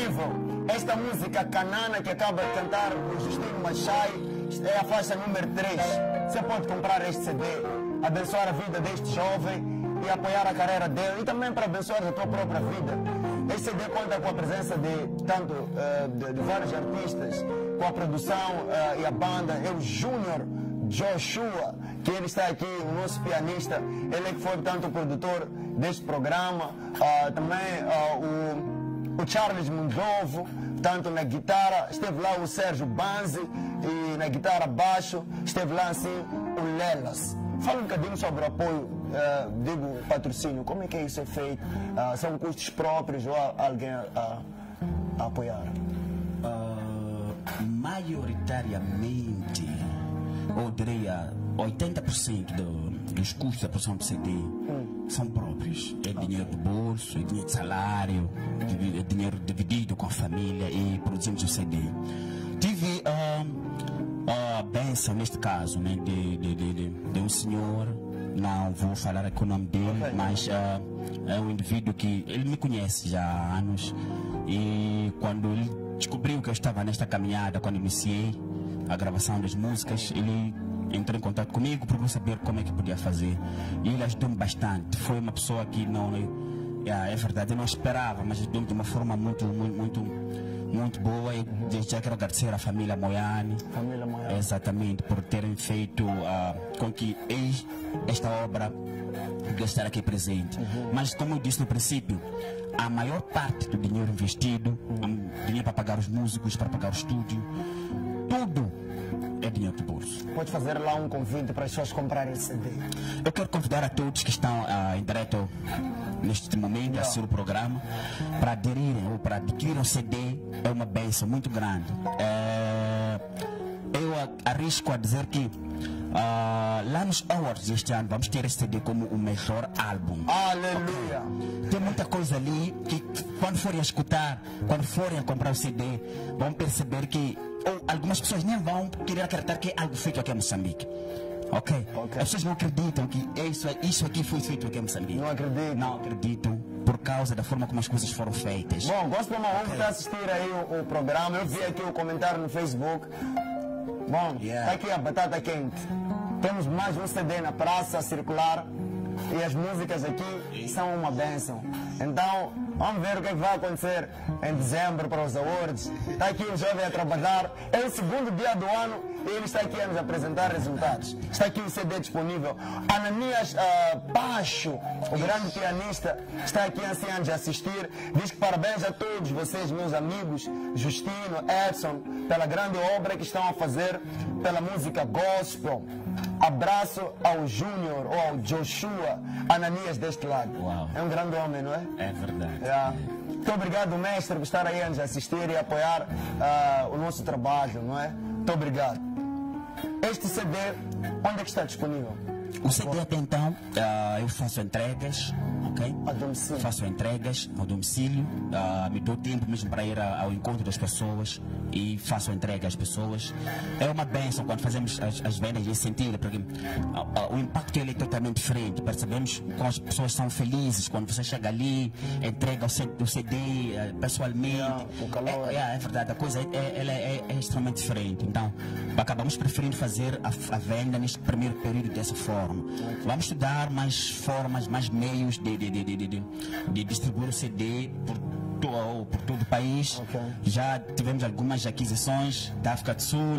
disponível. Esta música Canana que acaba de cantar o Justino Machai é a faixa número três. Você pode comprar este C D, abençoar a vida deste jovem e apoiar a carreira dele e também para abençoar a tua própria vida. Este C D conta com a presença de tanto uh, de, de vários artistas, com a produção uh, e a banda. É o Júnior Joshua, que ele está aqui, o nosso pianista. Ele é que foi tanto o produtor deste programa. Uh, também uh, o, o Charles Mundovo, tanto na guitarra. Esteve lá o Sérgio Banzi e na guitarra baixo. Esteve lá assim o Lelas. Fala um bocadinho sobre o apoio, uh, digo, patrocínio. Como é que isso é feito? Uh, são custos próprios ou há alguém a, a apoiar? Uh, maioritariamente, eu diria oitenta por cento do, dos custos da produção do C D hum. são próprios. É dinheiro do bolso, é dinheiro de salário, é dinheiro dividido com a família e produzimos o C D. Tive a benção, neste caso, né, de, de, de, de, de um senhor, não vou falar aqui o nome dele, okay. mas uh, é um indivíduo que ele me conhece já há anos e quando ele descobriu que eu estava nesta caminhada, quando iniciei a gravação das músicas, ele entrou em contato comigo, procurou saber como é que podia fazer e ele ajudou-me bastante. Foi uma pessoa que não, é, é verdade, eu não esperava, mas ajudou-me de uma forma muito, muito, muito muito boa e desde já quero agradecer à família Moiane, família Moiane. Exatamente, por terem feito uh, com que esta obra pudesse estar aqui presente. Uhum. Mas como eu disse no princípio, a maior parte do dinheiro investido, uhum. dinheiro para pagar os músicos, para pagar o estúdio, tudo é dinheiro do bolso. Pode fazer lá um convite para as pessoas comprarem esse C D. Eu quero convidar a todos que estão uh, em direto neste momento a assistir o programa para aderirem ou para adquirir um C D. É uma bênção muito grande. É, eu arrisco a dizer que uh, lá nos Awards deste ano vamos ter esse C D como o melhor álbum. Aleluia! Okay. Tem muita coisa ali que quando forem a escutar, quando forem a comprar o C D, vão perceber que ou algumas pessoas nem vão querer acreditar que é algo feito aqui em Moçambique. Ok? Okay. As pessoas não acreditam que isso, isso aqui foi feito aqui em Moçambique. Não acreditam? Não acreditam por causa da forma como as coisas foram feitas. Bom, gosto de uma honra okay. assistir aí o, o programa. Eu vi aqui o comentário no Facebook. Bom, yeah. Tá aqui a batata quente. Temos mais um C D na praça a circular e as músicas aqui são uma bênção. Então, vamos ver o que vai acontecer em dezembro para os awards. Está aqui o jovem a trabalhar. É o segundo dia do ano e ele está aqui a nos apresentar resultados. Está aqui o C D disponível. Ananias uh, Pacho, o grande pianista, está aqui assim antes de assistir. Diz que parabéns a todos vocês, meus amigos, Justino, Edson, pela grande obra que estão a fazer pela música gospel. Abraço ao Júnior ou ao Joshua Ananias deste lado. Uau. É um grande homem, não é? É verdade. É. Muito obrigado, mestre, por estar aí antes de assistir e apoiar uh, o nosso trabalho, não é? Muito obrigado. Este C D, onde é que está disponível? O C D até então, uh, eu faço entregas, ok? A domicílio. Faço entregas ao domicílio, uh, me dou tempo mesmo para ir ao encontro das pessoas e faço entrega às pessoas. É uma bênção quando fazemos as, as vendas nesse sentido, porque uh, uh, o impacto ele é totalmente diferente. Percebemos como as pessoas são felizes quando você chega ali, entrega o C D, o C D uh, pessoalmente. Yeah, o calor. É, é, é verdade, a coisa é, ela é, é extremamente diferente. Então, acabamos preferindo fazer a, a venda neste primeiro período dessa forma. Vamos estudar mais formas, mais meios de, de, de, de, de, de distribuir o C D por, to, por todo o país. Okay. Já tivemos algumas aquisições da África do Sul.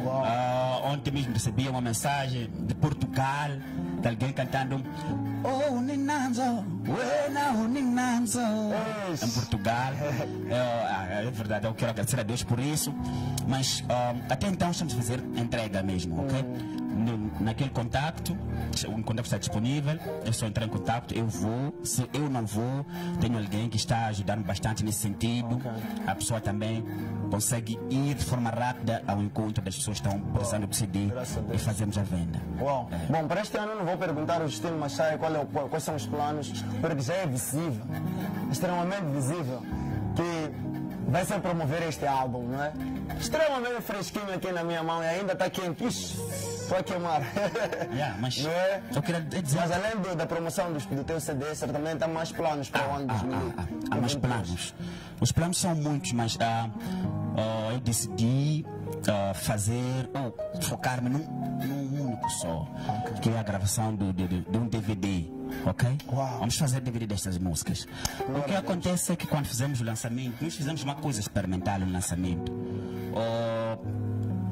Uh, ontem mesmo recebi uma mensagem de Portugal, de alguém cantando Oh, Ninanzo, Uena, Ninanzo. Em Portugal. É, é verdade, eu quero agradecer a Deus por isso. Mas uh, até então estamos a fazer entrega mesmo, ok? No, naquele contacto, o contato está disponível, é só entrar em contato, eu vou. Se eu não vou, tenho alguém que está ajudando bastante nesse sentido. Okay. A pessoa também consegue ir de forma rápida ao encontro das pessoas que estão precisando do C D e fazemos a venda. Uau. É. Bom, para este ano eu não vou perguntar ao Justino Machai qual é o, quais são os planos, porque já é visível, extremamente visível, que vai ser promover este álbum, não é? Extremamente fresquinho aqui na minha mão e ainda está quente. Ixi, estou a queimar. Yeah, mas não é? eu queria dizer... Mas além do, da promoção do, do teu C D, certamente há mais planos para o ano dois mil e vinte e dois. Há mais planos. Os planos são muitos, mas ah, ah, eu decidi ah, fazer, ou focar-me num, num único só, okay. Que é a gravação do, de, de um D V D. Ok? Uau. Vamos fazer D V D destas músicas. Glória o que acontece é que quando fizemos o lançamento, nós fizemos uma coisa experimental no lançamento. Uh,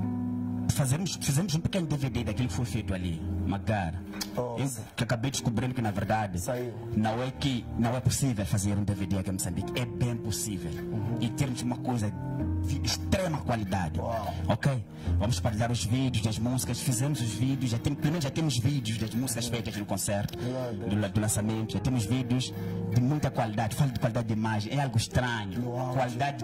fazemos, fizemos um pequeno D V D daquilo que foi feito ali. Magar. Oh, eu que acabei descobrindo que na verdade não é que não é possível fazer um D V D aqui em Moçambique. É bem possível. Uhum. E termos uma coisa de extrema qualidade. Uau. Ok? Vamos partilhar os vídeos das músicas. Fizemos os vídeos. Já tem, primeiro já temos vídeos das músicas feitas no concerto, do, do lançamento. Já temos vídeos de muita qualidade. Falo de qualidade de imagem. É algo estranho. Uau. Qualidade.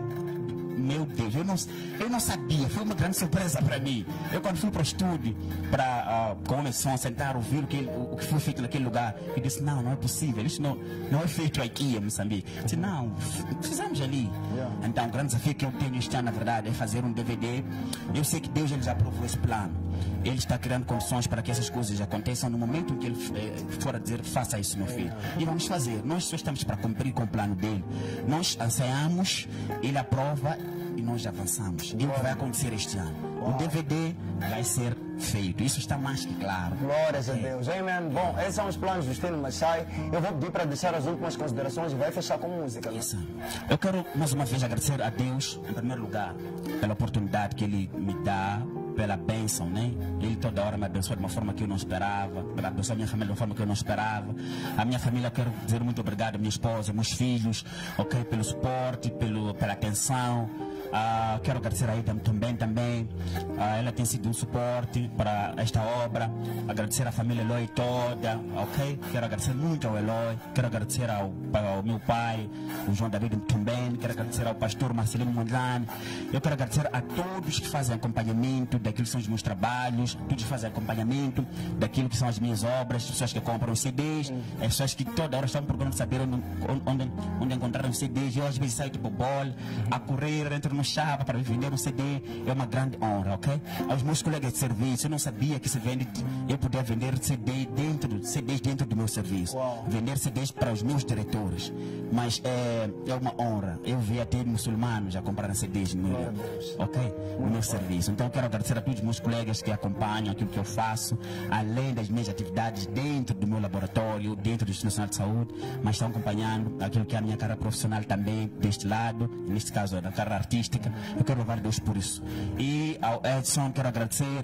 Meu Deus, eu não, eu não sabia, foi uma grande surpresa para mim. Eu quando fui para o estúdio, para uh, com o som, sentar, ouvir o que, o, o que foi feito naquele lugar, eu disse, não, não é possível, isso não, não é feito aqui em Moçambique. Eu disse, não, fizemos ali. Yeah. Então o grande desafio que eu tenho este ano, na verdade, é fazer um D V D. Eu sei que Deus ele já aprovou esse plano. Ele está criando condições para que essas coisas aconteçam no momento em que ele eh, for a dizer, faça isso, meu filho. E vamos fazer. Nós só estamos para cumprir com o plano dele. Nós anseiamos, ele aprova e nós avançamos. E o que vai acontecer este ano? O D V D vai ser feito. Isso está mais que claro. Glórias a Deus. Amém. Bom, esses são os planos do Estilo Machai. Eu vou pedir para deixar as últimas considerações e vai fechar com música. Isso. Eu quero mais uma vez agradecer a Deus, em primeiro lugar, pela oportunidade que Ele me dá, pela bênção, né? Ele toda hora me abençoa de uma forma que eu não esperava, me abençoa a minha família de uma forma que eu não esperava. A minha família, quero dizer muito obrigado, minha esposa, meus filhos, ok, pelo suporte, pelo, pela atenção. Uh, quero agradecer a Ida também, também. Uh, ela tem sido um suporte para esta obra. Agradecer à família Eloy toda, ok? Quero agradecer muito ao Eloy. Quero agradecer ao, ao meu pai, o João David também. Quero agradecer ao pastor Marcelino Mondlane. Eu quero agradecer a todos que fazem acompanhamento daquilo que são os meus trabalhos, todos que fazem acompanhamento daquilo que são as minhas obras, as pessoas que compram os C Ds, as pessoas que toda hora estão procurando saber onde, onde, onde encontrar os C Ds. Eu às vezes saio de bobol, a correr, entro no chapa para vender um C D. É uma grande honra, ok? Aos meus colegas de serviço, eu não sabia que se vende, eu podia vender C D dentro, C Ds dentro do meu serviço. Uau. Vender C Ds para os meus diretores. Mas é, é uma honra. Eu vi até muçulmanos a comprar C Ds no meu, ok? No meu serviço. Então eu quero agradecer a todos os meus colegas que acompanham aquilo que eu faço, além das minhas atividades dentro do meu laboratório, dentro do Instituto Nacional de Saúde, mas estão acompanhando aquilo que é a minha carreira profissional também deste lado, neste caso da carreira artística. Eu quero louvar Deus por isso. E ao Edson, quero agradecer,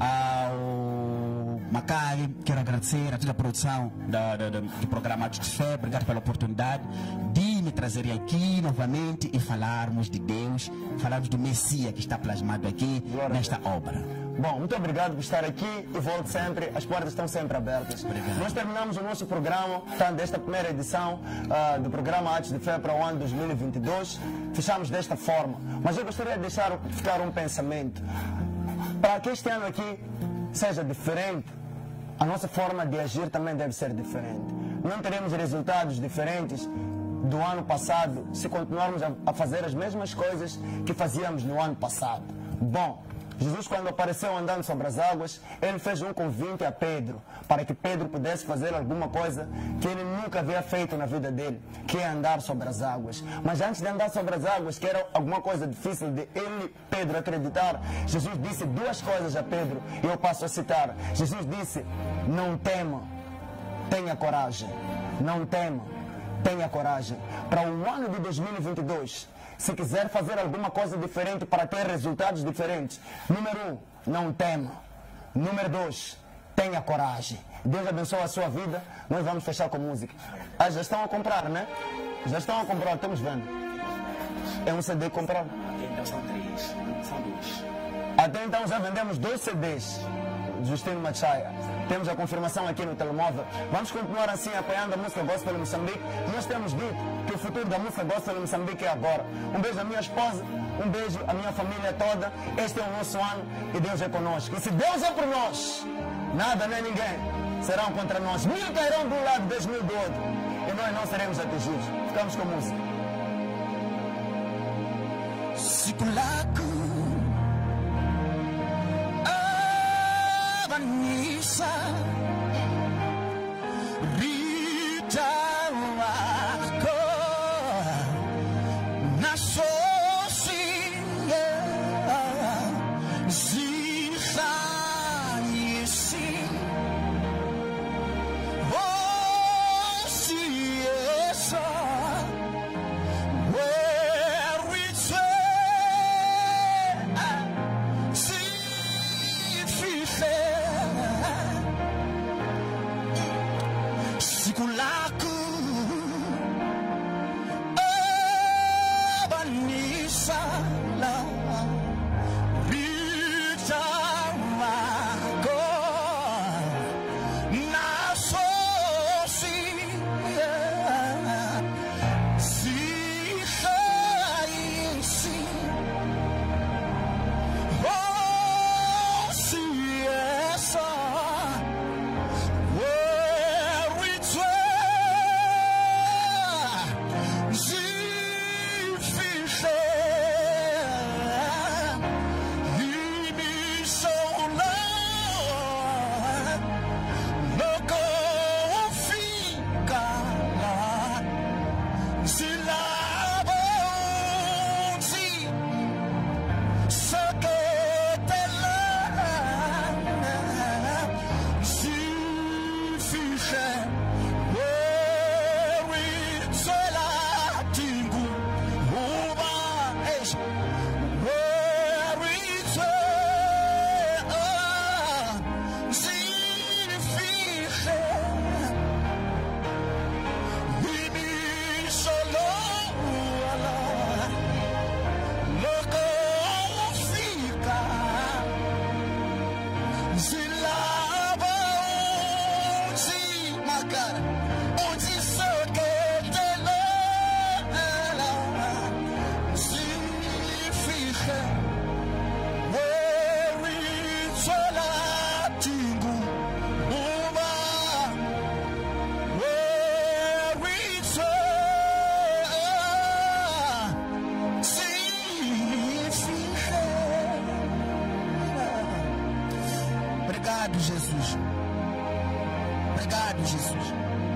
ao Macari, quero agradecer a toda a produção da, da, da, do programa Atos de Fé. Obrigado pela oportunidade de me trazerem aqui novamente e falarmos de Deus, falarmos do Messias que está plasmado aqui Glória nesta obra. Bom, muito obrigado por estar aqui e volte sempre, as portas estão sempre abertas. Obrigado. Nós terminamos o nosso programa, tá, desta primeira edição uh, do programa Atos de Fé para o ano dois mil e vinte e dois. Fechamos desta forma, mas eu gostaria de deixar ficar um pensamento. Para que este ano aqui seja diferente, a nossa forma de agir também deve ser diferente. Não teremos resultados diferentes do ano passado se continuarmos a, a fazer as mesmas coisas que fazíamos no ano passado. Bom, Jesus, quando apareceu andando sobre as águas, ele fez um convite a Pedro, para que Pedro pudesse fazer alguma coisa que ele nunca havia feito na vida dele, que é andar sobre as águas. Mas antes de andar sobre as águas, que era alguma coisa difícil de ele, Pedro, acreditar, Jesus disse duas coisas a Pedro, e eu passo a citar. Jesus disse, não tema, tenha coragem. Não tema, tenha coragem. Para o ano de dois mil e vinte e dois, se quiser fazer alguma coisa diferente para ter resultados diferentes, número um, não tema. Número dois, tenha coragem. Deus abençoe a sua vida. Nós vamos fechar com música. Ah, já estão a comprar, né? Já estão a comprar, estamos vendo. É um C D comprar? Então são três, são dois. Até então já vendemos dois C Ds. Justino Machaia. Temos a confirmação aqui no telemóvel. Vamos continuar assim apoiando a música gospel em Moçambique. Nós temos dito que o futuro da música gospel em Moçambique é agora. Um beijo à minha esposa, um beijo à minha família toda. Este é o nosso ano e Deus é conosco. E se Deus é por nós, nada nem ninguém serão contra nós. Mil cairão de um lado, dez mil do outro. E nós não seremos atingidos. Ficamos com a música. Sikulaku Abanisa Rita Wako Nasosinga Zisa Yesi Oh Siesa Sikulaku Abanisa la Rita Wako Nasosi Sihaisi Oh Siesa Obrigado, Jesus. Obrigado, Jesus.